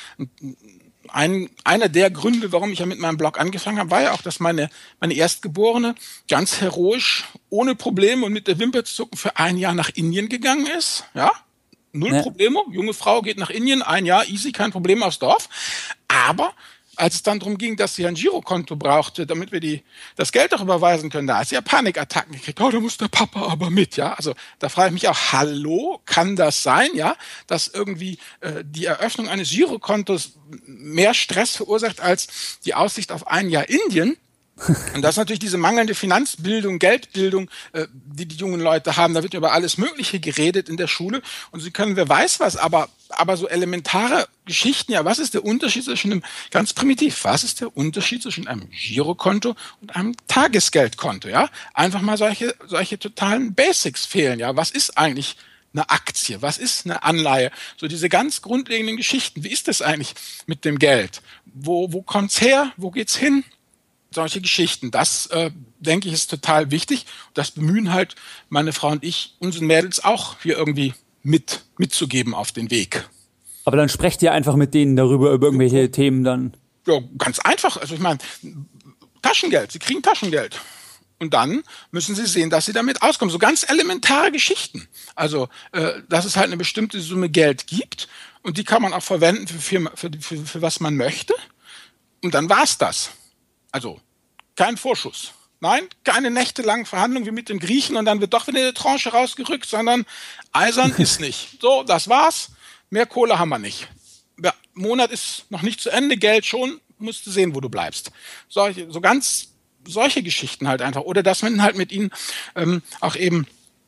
ein, einer der Gründe, warum ich ja mit meinem Blog angefangen habe, war ja auch, dass meine meine Erstgeborene ganz heroisch, ohne Probleme und mit der Wimper zu zucken für ein Jahr nach Indien gegangen ist. Ja, null ja. Probleme. Junge Frau geht nach Indien, ein Jahr, easy, kein Problem aufs Dorf. Aber als es dann darum ging, dass sie ein Girokonto brauchte, damit wir die, das Geld auch überweisen können, da hat sie ja Panikattacken gekriegt. Oh, da muss der Papa aber mit, ja. Also da frage ich mich auch, hallo, kann das sein, ja, dass irgendwie äh, die Eröffnung eines Girokontos mehr Stress verursacht als die Aussicht auf ein Jahr Indien? Und das ist natürlich diese mangelnde Finanzbildung, Geldbildung, äh, die die jungen Leute haben. Da wird über alles Mögliche geredet in der Schule und sie können, wer weiß was, aber aber so elementare Geschichten, ja, was ist der Unterschied zwischen einem, ganz primitiv, was ist der Unterschied zwischen einem Girokonto und einem Tagesgeldkonto, ja? Einfach mal solche solche totalen Basics fehlen, ja? Was ist eigentlich eine Aktie? Was ist eine Anleihe? So diese ganz grundlegenden Geschichten. Wie ist das eigentlich mit dem Geld? Wo wo kommt's her? Wo geht's hin? Solche Geschichten, das, äh, denke ich, ist total wichtig. Das bemühen halt meine Frau und ich, unseren Mädels auch hier irgendwie mit mitzugeben auf den Weg. Aber dann sprecht ihr einfach mit denen darüber, über irgendwelche ja. Themen dann? Ja, ganz einfach. Also ich meine, Taschengeld, sie kriegen Taschengeld. Und dann müssen sie sehen, dass sie damit auskommen. So ganz elementare Geschichten. Also, äh, dass es halt eine bestimmte Summe Geld gibt und die kann man auch verwenden für, für, für, für, für was man möchte. Und dann war's das. Also, kein Vorschuss. Nein, keine nächtelangen Verhandlungen wie mit den Griechen und dann wird doch wieder eine Tranche rausgerückt, sondern eisern ist nicht. So, das war's. Mehr Kohle haben wir nicht. Der Monat ist noch nicht zu Ende, Geld schon, musst du sehen, wo du bleibst. So, so ganz solche Geschichten halt einfach. Oder dass man halt mit ihnen ähm, auch eben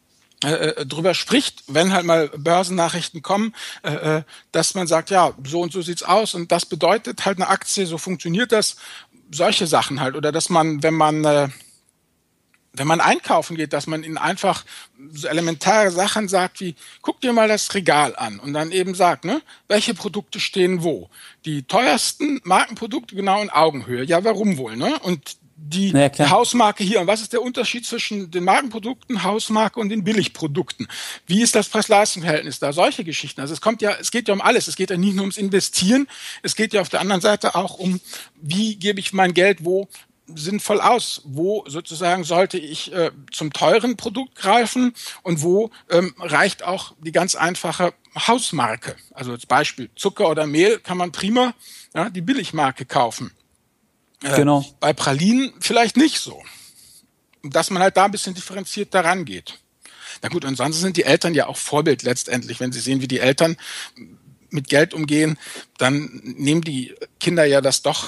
äh, drüber spricht, wenn halt mal Börsennachrichten kommen, äh, dass man sagt, ja, so und so sieht's aus und das bedeutet halt eine Aktie, so funktioniert das, solche Sachen halt. Oder dass man, wenn man äh, wenn man einkaufen geht, dass man ihnen einfach so elementare Sachen sagt wie, guck dir mal das Regal an und dann eben sagt, ne, welche Produkte stehen wo. Die teuersten Markenprodukte genau in Augenhöhe. Ja, warum wohl, ne? Und die ja, Hausmarke hier. Und was ist der Unterschied zwischen den Markenprodukten, Hausmarke und den Billigprodukten? Wie ist das Preis-Leistungs-Verhältnis da? Solche Geschichten. Also es kommt ja, es geht ja um alles. Es geht ja nicht nur ums Investieren. Es geht ja auf der anderen Seite auch um, wie gebe ich mein Geld wo sinnvoll aus? Wo sozusagen sollte ich äh, zum teuren Produkt greifen und wo ähm, reicht auch die ganz einfache Hausmarke? Also als Beispiel Zucker oder Mehl kann man prima ja, die Billigmarke kaufen. Äh, genau. Bei Pralinen vielleicht nicht so. Dass man halt da ein bisschen differenziert daran geht. Na gut, ansonsten sind die Eltern ja auch Vorbild letztendlich. Wenn sie sehen, wie die Eltern mit Geld umgehen, dann nehmen die Kinder ja das doch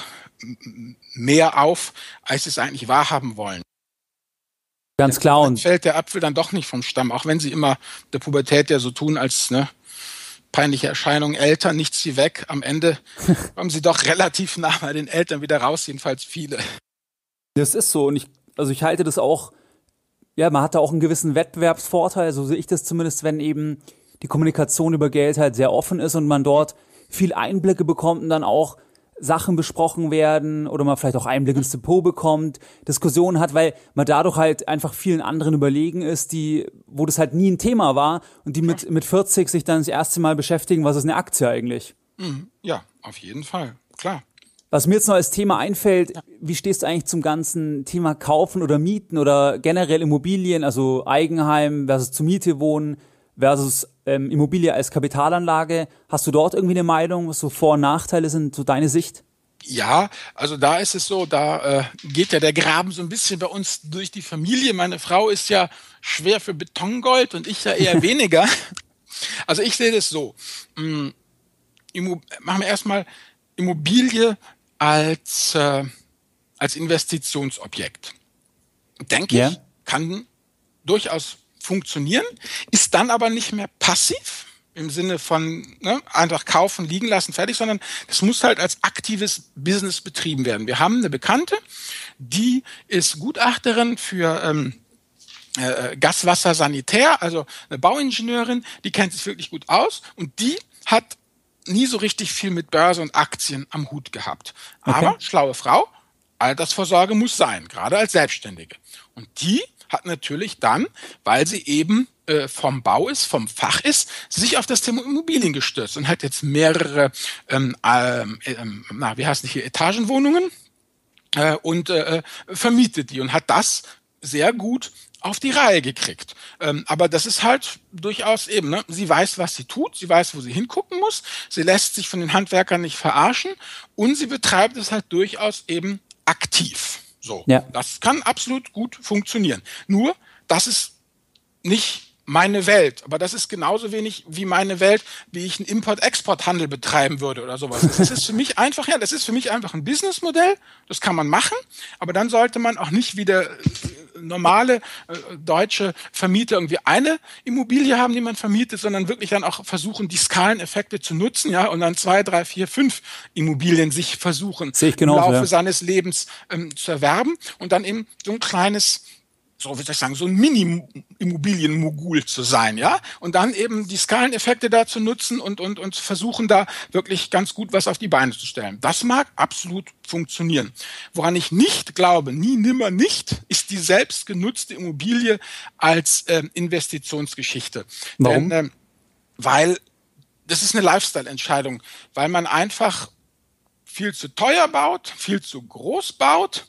mehr auf, als sie es eigentlich wahrhaben wollen. Ganz klar. Dann und fällt der Apfel dann doch nicht vom Stamm, auch wenn sie immer der Pubertät ja so tun, als ne, peinliche Erscheinung, Eltern, nichts wie weg. Am Ende kommen sie doch relativ nah bei den Eltern wieder raus, jedenfalls viele. Das ist so und ich, also ich halte das auch, ja, man hat da auch einen gewissen Wettbewerbsvorteil, so sehe ich das zumindest, wenn eben die Kommunikation über Geld halt sehr offen ist und man dort viel Einblicke bekommt und dann auch Sachen besprochen werden oder man vielleicht auch Einblick ins Depot bekommt, Diskussionen hat, weil man dadurch halt einfach vielen anderen überlegen ist, die, wo das halt nie ein Thema war und die mit, mit vierzig sich dann das erste Mal beschäftigen, was ist eine Aktie eigentlich? Ja, auf jeden Fall, klar. Was mir jetzt noch als Thema einfällt, wie stehst du eigentlich zum ganzen Thema Kaufen oder Mieten oder generell Immobilien, also Eigenheim versus zur Miete wohnen versus ähm, Immobilie als Kapitalanlage? Hast du dort irgendwie eine Meinung, was so Vor- und Nachteile sind, so deine Sicht? Ja, also da ist es so, da äh, geht ja der Graben so ein bisschen bei uns durch die Familie. Meine Frau ist ja schwer für Betongold und ich ja eher weniger. Also ich sehe das so. Ähm, Immo- machen wir erstmal Immobilie als, äh, als Investitionsobjekt. Denke Ja. ich, kann durchaus funktionieren, ist dann aber nicht mehr passiv im Sinne von ne, einfach kaufen, liegen lassen, fertig, sondern das muss halt als aktives Business betrieben werden. Wir haben eine Bekannte, die ist Gutachterin für ähm, äh, Gas, Wasser, Sanitär, also eine Bauingenieurin, die kennt sich wirklich gut aus und die hat nie so richtig viel mit Börse und Aktien am Hut gehabt. Aber Okay. schlaue Frau, Altersvorsorge muss sein, gerade als Selbstständige. Und die hat natürlich dann, weil sie eben äh, vom Bau ist, vom Fach ist, sich auf das Thema Immobilien gestürzt und hat jetzt mehrere, ähm, ähm, ähm, na, wie heißt das hier, Etagenwohnungen äh, und äh, vermietet die und hat das sehr gut auf die Reihe gekriegt. Ähm, aber das ist halt durchaus eben, ne? Sie weiß, was sie tut, sie weiß, wo sie hingucken muss, sie lässt sich von den Handwerkern nicht verarschen und sie betreibt es halt durchaus eben aktiv. So, Ja. das kann absolut gut funktionieren. Nur, das ist nicht meine Welt, aber das ist genauso wenig wie meine Welt, wie ich einen Import-Export-Handel betreiben würde oder sowas. Das ist für mich einfach, ja, das ist für mich einfach ein Businessmodell, das kann man machen, aber dann sollte man auch nicht wieder normale äh, deutsche Vermieter irgendwie eine Immobilie haben, die man vermietet, sondern wirklich dann auch versuchen, die Skaleneffekte zu nutzen, ja, und dann zwei, drei, vier, fünf Immobilien sich versuchen Sehe ich im genauso, Laufe ja. seines Lebens ähm, zu erwerben und dann eben so ein kleines, so wie soll ich sagen, so ein Mini-Immobilien-Mogul zu sein, ja, und dann eben die Skaleneffekte da zu nutzen und, und, und versuchen da wirklich ganz gut was auf die Beine zu stellen. Das mag absolut funktionieren. Woran ich nicht glaube, nie, nimmer nicht, ist die selbstgenutzte Immobilie als ähm, Investitionsgeschichte. Warum? Denn, ähm, weil das ist eine Lifestyle-Entscheidung, weil man einfach viel zu teuer baut, viel zu groß baut,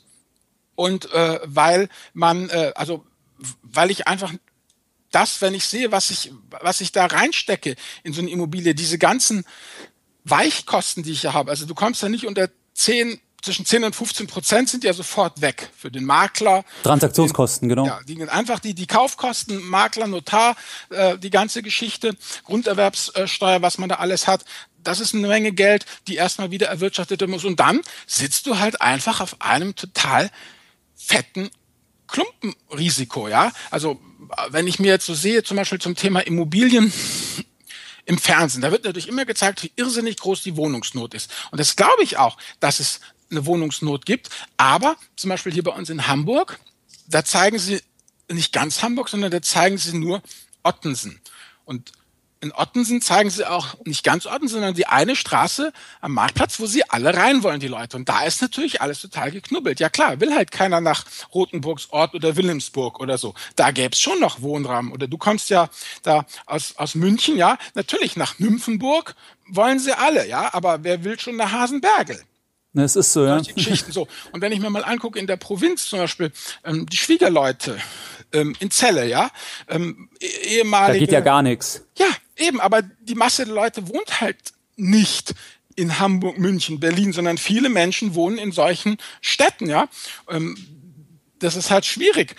und äh, weil man, äh, also weil ich einfach das, wenn ich sehe, was ich, was ich da reinstecke in so eine Immobilie, diese ganzen Weichkosten, die ich ja habe, also du kommst ja nicht unter zehn, zwischen zehn und fünfzehn Prozent sind ja sofort weg für den Makler. Transaktionskosten, genau. Ja, die, einfach die, die Kaufkosten, Makler, Notar, äh, die ganze Geschichte, Grunderwerbssteuer, was man da alles hat. Das ist eine Menge Geld, die erstmal wieder erwirtschaftet werden muss. Und dann sitzt du halt einfach auf einem total fetten Klumpenrisiko, ja. Also wenn ich mir jetzt so sehe, zum Beispiel zum Thema Immobilien im Fernsehen, da wird natürlich immer gezeigt, wie irrsinnig groß die Wohnungsnot ist. Und das glaube ich auch, dass es eine Wohnungsnot gibt. Aber zum Beispiel hier bei uns in Hamburg, da zeigen sie nicht ganz Hamburg, sondern da zeigen sie nur Ottensen. Und in Ottensen zeigen sie auch nicht ganz Ottensen, sondern die eine Straße am Marktplatz, wo sie alle rein wollen, die Leute. Und da ist natürlich alles total geknubbelt. Ja klar, will halt keiner nach Rothenburgs Ort oder Wilhelmsburg oder so. Da gäbe es schon noch Wohnraum. Oder du kommst ja da aus, aus München, ja, natürlich nach Nymphenburg wollen sie alle, ja, aber wer will schon nach Hasenbergel? Das ist so, ja. Die Geschichten so. Und wenn ich mir mal angucke, in der Provinz zum Beispiel, ähm, die Schwiegerleute ähm, in Celle, ja, ähm, ehemalige... Da geht ja gar nichts. Ja, eben, aber die Masse der Leute wohnt halt nicht in Hamburg, München, Berlin, sondern viele Menschen wohnen in solchen Städten, ja. Ähm, das ist halt schwierig,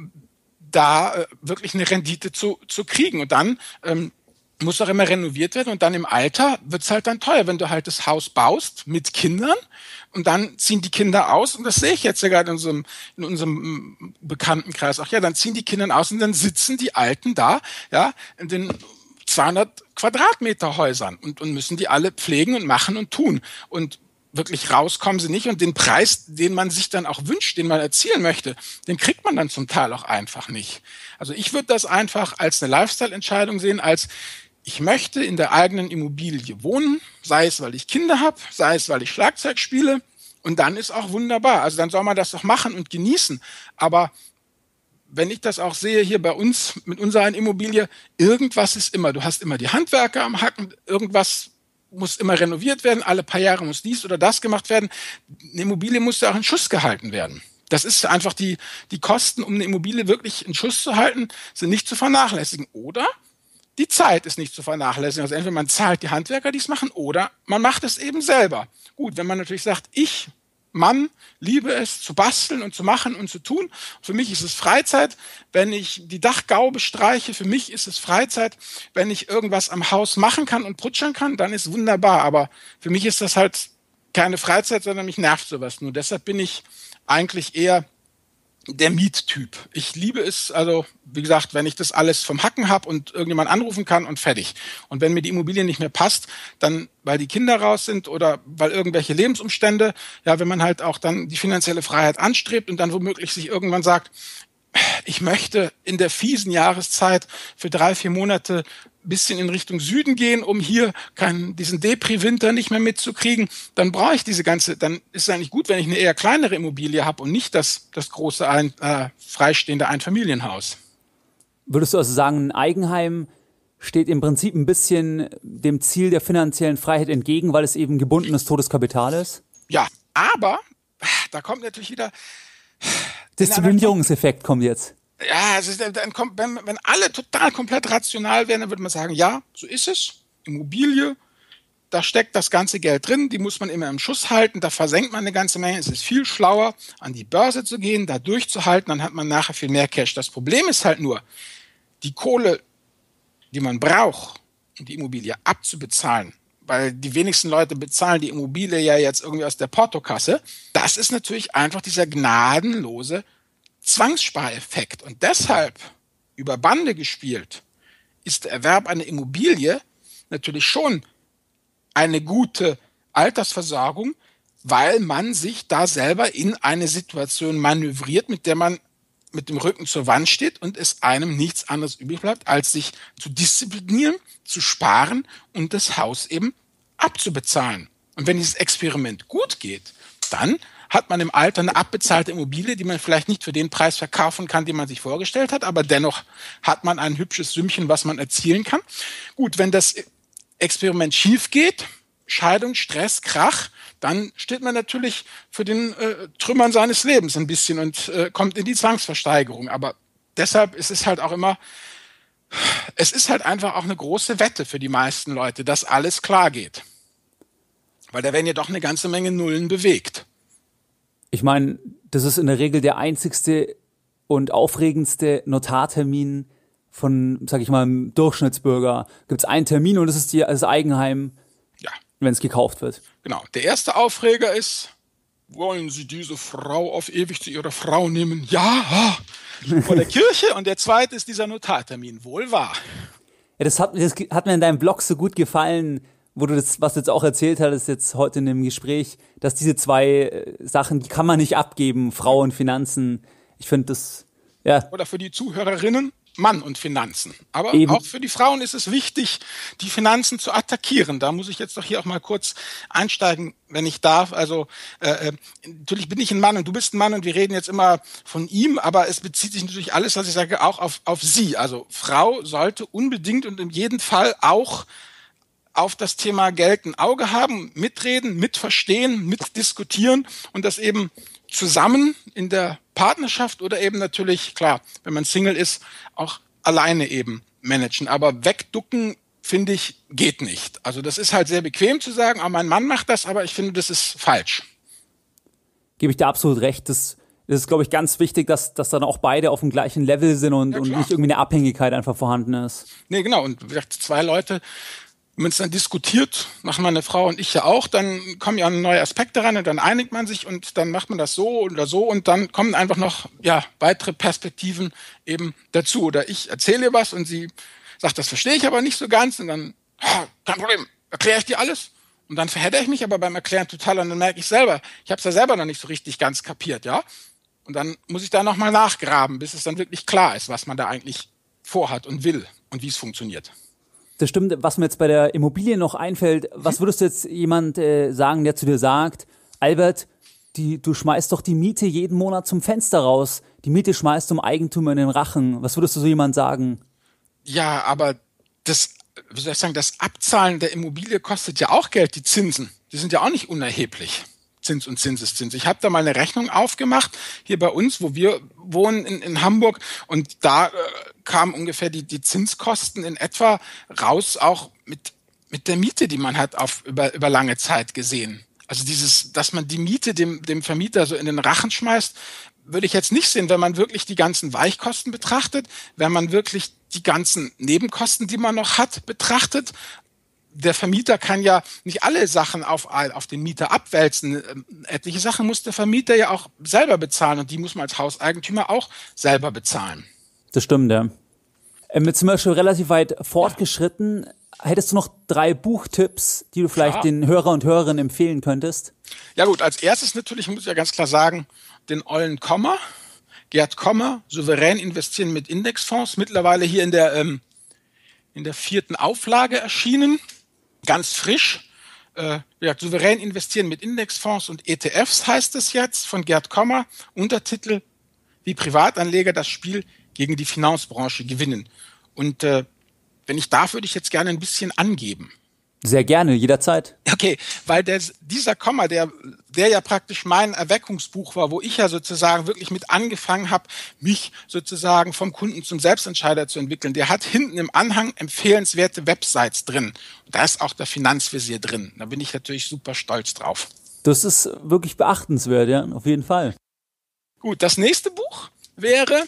da äh, wirklich eine Rendite zu, zu kriegen. Und dann... Ähm, muss auch immer renoviert werden und dann im Alter wird's halt dann teuer, wenn du halt das Haus baust mit Kindern und dann ziehen die Kinder aus und das sehe ich jetzt ja gerade in unserem, in unserem Bekanntenkreis auch, ja, dann ziehen die Kinder aus und dann sitzen die Alten da, ja, in den zweihundert Quadratmeter Häusern und, und müssen die alle pflegen und machen und tun und wirklich raus kommen sie nicht und den Preis, den man sich dann auch wünscht, den man erzielen möchte, den kriegt man dann zum Teil auch einfach nicht. Also ich würde das einfach als eine Lifestyle-Entscheidung sehen, als ich möchte in der eigenen Immobilie wohnen, sei es, weil ich Kinder habe, sei es, weil ich Schlagzeug spiele und dann ist auch wunderbar. Also dann soll man das doch machen und genießen. Aber wenn ich das auch sehe hier bei uns mit unserer Immobilie, irgendwas ist immer. Du hast immer die Handwerker am Hacken, irgendwas muss immer renoviert werden, alle paar Jahre muss dies oder das gemacht werden. Eine Immobilie muss ja auch in Schuss gehalten werden. Das ist einfach die, die Kosten, um eine Immobilie wirklich in Schuss zu halten, sind nicht zu vernachlässigen. Oder die Zeit ist nicht zu vernachlässigen. Also entweder man zahlt die Handwerker, die es machen, oder man macht es eben selber. Gut, wenn man natürlich sagt, ich, Mann, liebe es zu basteln und zu machen und zu tun. Für mich ist es Freizeit, wenn ich die Dachgaube streiche. Für mich ist es Freizeit, wenn ich irgendwas am Haus machen kann und putschern kann, dann ist wunderbar. Aber für mich ist das halt keine Freizeit, sondern mich nervt sowas nur. Deshalb bin ich eigentlich eher der Miettyp. Ich liebe es, also wie gesagt, wenn ich das alles vom Hacken habe und irgendjemand anrufen kann und fertig. Und wenn mir die Immobilie nicht mehr passt, dann weil die Kinder raus sind oder weil irgendwelche Lebensumstände, ja, wenn man halt auch dann die finanzielle Freiheit anstrebt und dann womöglich sich irgendwann sagt, ich möchte in der fiesen Jahreszeit für drei, vier Monate ein bisschen in Richtung Süden gehen, um hier keinen, diesen Depri-Winter nicht mehr mitzukriegen, dann brauche ich diese ganze, dann ist es eigentlich gut, wenn ich eine eher kleinere Immobilie habe und nicht das, das große ein, äh, freistehende Einfamilienhaus. Würdest du also sagen, ein Eigenheim steht im Prinzip ein bisschen dem Ziel der finanziellen Freiheit entgegen, weil es eben gebundenes Todeskapital ist? Ja, aber da kommt natürlich wieder... Disziplinierungseffekt kommt jetzt. Ja, es ist, dann kommt, wenn, wenn alle total komplett rational wären, dann würde man sagen, ja, so ist es. Immobilie, da steckt das ganze Geld drin, die muss man immer im Schuss halten, da versenkt man eine ganze Menge. Es ist viel schlauer, an die Börse zu gehen, da durchzuhalten, dann hat man nachher viel mehr Cash. Das Problem ist halt nur, die Kohle, die man braucht, um die Immobilie abzubezahlen, weil die wenigsten Leute bezahlen die Immobilie ja jetzt irgendwie aus der Portokasse, das ist natürlich einfach dieser gnadenlose Zwangsspareffekt. Und deshalb, über Bande gespielt, ist der Erwerb einer Immobilie natürlich schon eine gute Altersversorgung, weil man sich da selber in eine Situation manövriert, mit der man mit dem Rücken zur Wand steht und es einem nichts anderes übrig bleibt, als sich zu disziplinieren, zu sparen und das Haus eben abzubezahlen. Und wenn dieses Experiment gut geht, dann hat man im Alter eine abbezahlte Immobilie, die man vielleicht nicht für den Preis verkaufen kann, den man sich vorgestellt hat, aber dennoch hat man ein hübsches Sümmchen, was man erzielen kann. Gut, wenn das Experiment schief geht, Scheidung, Stress, Krach, dann steht man natürlich für den äh, Trümmern seines Lebens ein bisschen und äh, kommt in die Zwangsversteigerung. Aber deshalb ist es halt auch immer, es ist halt einfach auch eine große Wette für die meisten Leute, dass alles klar geht. Weil da werden ja doch eine ganze Menge Nullen bewegt. Ich meine, das ist in der Regel der einzigste und aufregendste Notartermin von, sag ich mal, einem Durchschnittsbürger. Gibt es einen Termin und das ist die, das Eigenheim, ja, wenn es gekauft wird. Genau. Der erste Aufreger ist wollen Sie diese Frau auf ewig zu Ihrer Frau nehmen? Ja, vor der Kirche. Und der zweite ist dieser Notartermin. Wohl wahr. Ja, das hat, das hat mir in deinem Blog so gut gefallen, wo du das, was du jetzt auch erzählt hattest, jetzt heute in dem Gespräch, dass diese zwei Sachen, die kann man nicht abgeben, Frau und Finanzen. Ich finde das, ja. Oder für die Zuhörerinnen, Mann und Finanzen. Aber Eben. Auch für die Frauen ist es wichtig, die Finanzen zu attackieren. Da muss ich jetzt doch hier auch mal kurz einsteigen, wenn ich darf. Also äh, natürlich bin ich ein Mann und du bist ein Mann und wir reden jetzt immer von ihm, aber es bezieht sich natürlich alles, was ich sage, auch auf, auf sie. Also Frau sollte unbedingt und in jedem Fall auch auf das Thema Geld ein Auge haben, mitreden, mitverstehen, mitdiskutieren und das eben zusammen in der Partnerschaft oder eben natürlich, klar, wenn man Single ist, auch alleine eben managen. Aber wegducken, finde ich, geht nicht. Also das ist halt sehr bequem zu sagen, ah, mein Mann macht das, aber ich finde, das ist falsch. Gebe ich dir absolut recht. Das, das ist, glaube ich, ganz wichtig, dass, dass dann auch beide auf dem gleichen Level sind und, Ja, und nicht irgendwie eine Abhängigkeit einfach vorhanden ist. Nee, genau. Und wie gesagt, zwei Leute, wenn es dann diskutiert, machen meine Frau und ich ja auch, dann kommen ja neue Aspekte ran und dann einigt man sich und dann macht man das so oder so und dann kommen einfach noch ja weitere Perspektiven eben dazu. Oder ich erzähle ihr was und sie sagt, das verstehe ich aber nicht so ganz und dann, ah, kein Problem, erkläre ich dir alles und dann verhedder ich mich aber beim Erklären total und dann merke ich selber, ich habe es ja selber noch nicht so richtig ganz kapiert, ja. Und dann muss ich da nochmal nachgraben, bis es dann wirklich klar ist, was man da eigentlich vorhat und will und wie es funktioniert. Das stimmt, was mir jetzt bei der Immobilie noch einfällt, was würdest du jetzt jemand äh, sagen, der zu dir sagt, Albert, die, du schmeißt doch die Miete jeden Monat zum Fenster raus, die Miete schmeißt du dem Eigentümer in den Rachen. Was würdest du so jemand sagen? Ja, aber das, wie soll ich sagen, das Abzahlen der Immobilie kostet ja auch Geld, die Zinsen. Die sind ja auch nicht unerheblich. Zins und Zinseszins. Ich habe da mal eine Rechnung aufgemacht, hier bei uns, wo wir wohnen in, in Hamburg und da äh, kamen ungefähr die, die Zinskosten in etwa raus, auch mit, mit der Miete, die man hat auf über, über lange Zeit gesehen. Also dieses, dass man die Miete dem, dem Vermieter so in den Rachen schmeißt, würde ich jetzt nicht sehen, wenn man wirklich die ganzen Weichkosten betrachtet, wenn man wirklich die ganzen Nebenkosten, die man noch hat, betrachtet. Der Vermieter kann ja nicht alle Sachen auf, auf den Mieter abwälzen. Etliche Sachen muss der Vermieter ja auch selber bezahlen und die muss man als Hauseigentümer auch selber bezahlen. Das stimmt, ja. Ähm, jetzt sind wir schon relativ weit fortgeschritten. Ja. Hättest du noch drei Buchtipps, die du vielleicht ja. den Hörer und Hörerinnen empfehlen könntest? Ja gut, als erstes natürlich, muss ich ja ganz klar sagen, den ollen Kommer, Gerd Kommer, Souverän investieren mit Indexfonds, mittlerweile hier in der, ähm, in der vierten Auflage erschienen. Ganz frisch, äh, ja, souverän investieren mit Indexfonds und E T Fs heißt es jetzt, von Gerd Kommer, Untertitel, wie Privatanleger das Spiel gegen die Finanzbranche gewinnen. Und äh, wenn ich darf, würde ich jetzt gerne ein bisschen angeben. Sehr gerne, jederzeit. Okay, weil der, dieser Kommer, der, der ja praktisch mein Erweckungsbuch war, wo ich ja sozusagen wirklich mit angefangen habe, mich sozusagen vom Kunden zum Selbstentscheider zu entwickeln, der hat hinten im Anhang empfehlenswerte Websites drin. Und da ist auch der Finanzvisier drin. Da bin ich natürlich super stolz drauf. Das ist wirklich beachtenswert, ja, auf jeden Fall. Gut, das nächste Buch wäre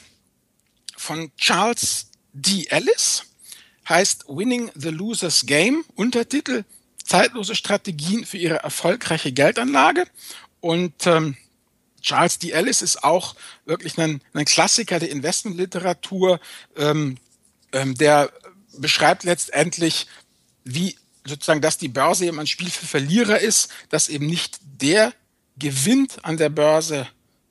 von Charles D. Ellis. Heißt Winning the Loser's Game, Untertitel Zeitlose Strategien für Ihre erfolgreiche Geldanlage. Und ähm, Charles D. Ellis ist auch wirklich ein, ein Klassiker der Investmentliteratur, ähm, ähm, der beschreibt letztendlich, wie sozusagen, dass die Börse eben ein Spiel für Verlierer ist, dass eben nicht der gewinnt an der Börse,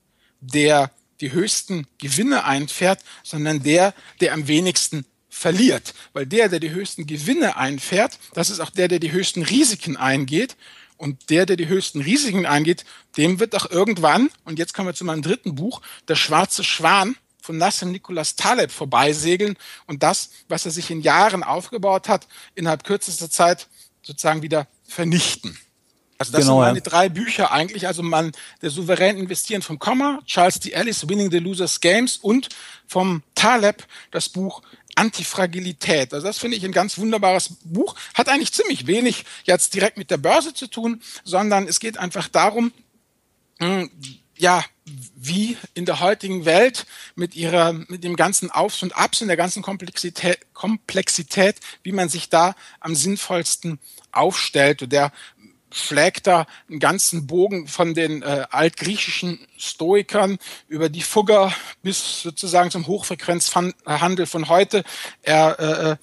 der die höchsten Gewinne einfährt, sondern der, der am wenigsten verliert, weil der, der die höchsten Gewinne einfährt, das ist auch der, der die höchsten Risiken eingeht und der, der die höchsten Risiken eingeht, dem wird auch irgendwann, und jetzt kommen wir zu meinem dritten Buch, der schwarze Schwan von Nassim Nicholas Taleb vorbeisegeln und das, was er sich in Jahren aufgebaut hat, innerhalb kürzester Zeit sozusagen wieder vernichten. Also das genau, sind meine ja. drei Bücher eigentlich, also man, der souverän investieren vom Kommer, Charles D. Ellis, Winning the Loser's Games und vom Taleb das Buch Antifragilität. Also das finde ich ein ganz wunderbares Buch. Hat eigentlich ziemlich wenig jetzt direkt mit der Börse zu tun, sondern es geht einfach darum, mh, ja, wie in der heutigen Welt mit ihrer, mit dem ganzen Aufs und Abs und der ganzen Komplexität, Komplexität, wie man sich da am sinnvollsten aufstellt. Und der schlägt da einen ganzen Bogen von den äh, altgriechischen Stoikern über die Fugger bis sozusagen zum Hochfrequenzhandel von heute. Er äh,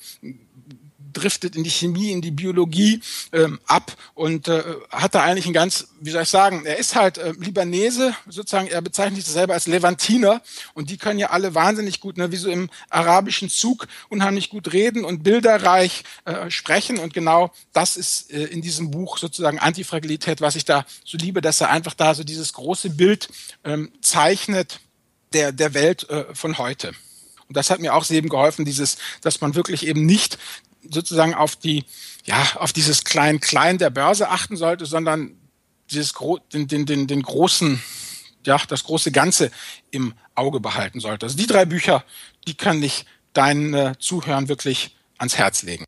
driftet in die Chemie, in die Biologie ähm, ab und äh, hat da eigentlich ein ganz, wie soll ich sagen, er ist halt äh, Libanese, sozusagen, er bezeichnet sich selber als Levantiner und die können ja alle wahnsinnig gut, ne, wie so im arabischen Zug, unheimlich gut reden und bilderreich äh, sprechen und genau das ist äh, in diesem Buch sozusagen Antifragilität, was ich da so liebe, dass er einfach da so dieses große Bild ähm, zeichnet der, der Welt äh, von heute. Und das hat mir auch eben geholfen, dieses, dass man wirklich eben nicht sozusagen auf die, ja, auf dieses Klein-Klein der Börse achten sollte, sondern dieses Gro- den, den, den, den großen, ja, das große Ganze im Auge behalten sollte. Also die drei Bücher, die kann ich deinen äh, Zuhörern wirklich ans Herz legen.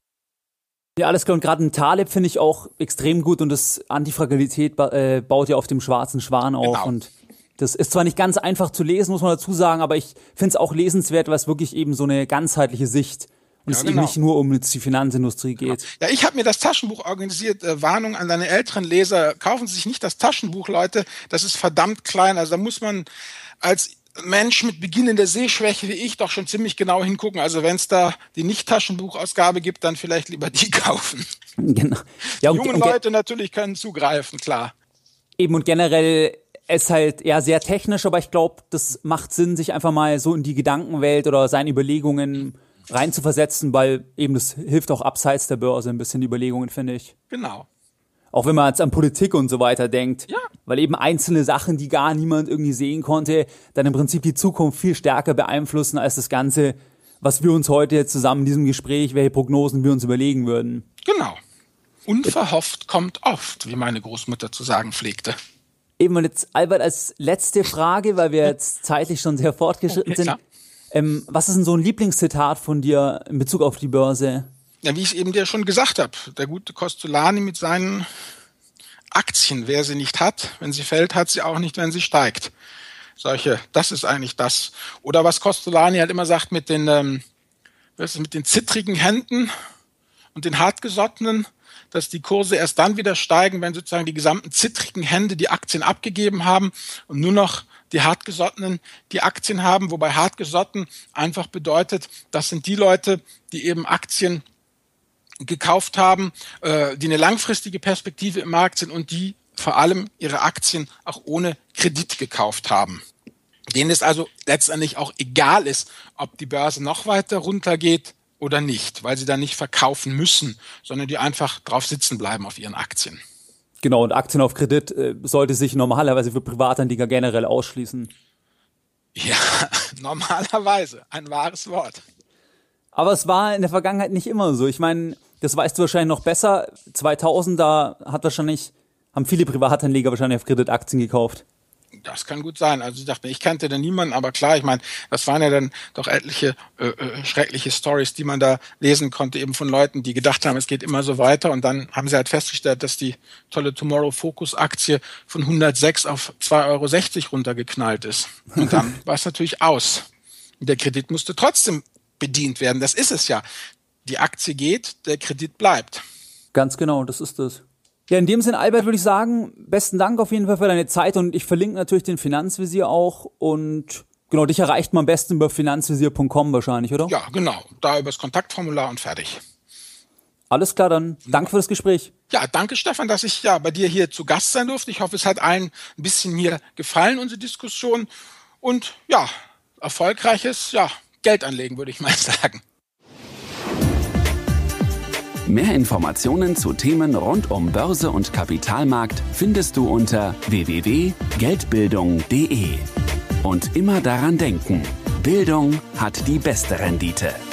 Ja, alles klar. Und gerade ein Taleb finde ich auch extrem gut und das Antifragilität ba- äh, baut ja auf dem schwarzen Schwan auf. Genau. Und das ist zwar nicht ganz einfach zu lesen, muss man dazu sagen, aber ich finde es auch lesenswert, weil es wirklich eben so eine ganzheitliche Sicht und ja, es genau. eben nicht nur um die Finanzindustrie geht. Ja, ich habe mir das Taschenbuch organisiert. Äh, Warnung an deine älteren Leser. Kaufen Sie sich nicht das Taschenbuch, Leute. Das ist verdammt klein. Also da muss man als Mensch mit beginnender Sehschwäche wie ich doch schon ziemlich genau hingucken. Also wenn es da die Nicht-Taschenbuchausgabe gibt, dann vielleicht lieber die kaufen. Genau. Ja, und, die jungen und, Leute natürlich können zugreifen, klar. Eben und generell ist halt eher sehr technisch, aber ich glaube, das macht Sinn, sich einfach mal so in die Gedankenwelt oder seine Überlegungen rein zu versetzen, weil eben das hilft auch abseits der Börse ein bisschen die Überlegungen, finde ich. Genau. Auch wenn man jetzt an Politik und so weiter denkt. Ja. Weil eben einzelne Sachen, die gar niemand irgendwie sehen konnte, dann im Prinzip die Zukunft viel stärker beeinflussen als das Ganze, was wir uns heute jetzt zusammen in diesem Gespräch, welche Prognosen wir uns überlegen würden. Genau. Unverhofft kommt oft, wie meine Großmutter zu sagen pflegte. Eben und jetzt, Albert, als letzte Frage, weil wir jetzt zeitlich schon sehr fortgeschritten okay, sind. Ähm, was ist denn so ein Lieblingszitat von dir in Bezug auf die Börse? Ja, wie ich eben dir schon gesagt habe, der gute Kostolany mit seinen Aktien, wer sie nicht hat, wenn sie fällt, hat sie auch nicht, wenn sie steigt. Solche, das ist eigentlich das. Oder was Kostolany halt immer sagt mit den, ähm, was ist, mit den zittrigen Händen und den hartgesottenen, dass die Kurse erst dann wieder steigen, wenn sozusagen die gesamten zittrigen Hände die Aktien abgegeben haben und nur noch die Hartgesottenen die Aktien haben, wobei hartgesotten einfach bedeutet, das sind die Leute, die eben Aktien gekauft haben, äh, die eine langfristige Perspektive im Markt sind und die vor allem ihre Aktien auch ohne Kredit gekauft haben. Denen es also letztendlich auch egal ist, ob die Börse noch weiter runtergeht oder nicht, weil sie dann nicht verkaufen müssen, sondern die einfach drauf sitzen bleiben auf ihren Aktien. Genau, und Aktien auf Kredit äh, sollte sich normalerweise für Privatanleger generell ausschließen. Ja, normalerweise. Ein wahres Wort. Aber es war in der Vergangenheit nicht immer so. Ich meine, das weißt du wahrscheinlich noch besser. zweitausend, da hat wahrscheinlich, haben viele Privatanleger wahrscheinlich auf Kredit Aktien gekauft. Das kann gut sein. Also ich dachte, ich kannte da niemanden, aber klar, ich meine, das waren ja dann doch etliche äh, äh, schreckliche Stories, die man da lesen konnte, eben von Leuten, die gedacht haben, es geht immer so weiter und dann haben sie halt festgestellt, dass die tolle Tomorrow Focus Aktie von hundertsechs auf zwei Euro sechzig runtergeknallt ist. Und dann war es natürlich aus. Und der Kredit musste trotzdem bedient werden. Das ist es ja. Die Aktie geht, der Kredit bleibt. Ganz genau, das ist das. Ja, in dem Sinne, Albert, würde ich sagen, besten Dank auf jeden Fall für deine Zeit und ich verlinke natürlich den Finanzvisier auch und genau, dich erreicht man am besten über finanzvisier punkt com wahrscheinlich, oder? Ja, genau. Da über das Kontaktformular und fertig. Alles klar, dann danke für das Gespräch. Ja, danke Stefan, dass ich ja bei dir hier zu Gast sein durfte. Ich hoffe, es hat allen ein bisschen mir gefallen, unsere Diskussion und ja, erfolgreiches ja, Geld anlegen, würde ich mal sagen. Mehr Informationen zu Themen rund um Börse und Kapitalmarkt findest du unter w w w punkt geldbildung punkt d e. Und immer daran denken, Bildung hat die beste Rendite.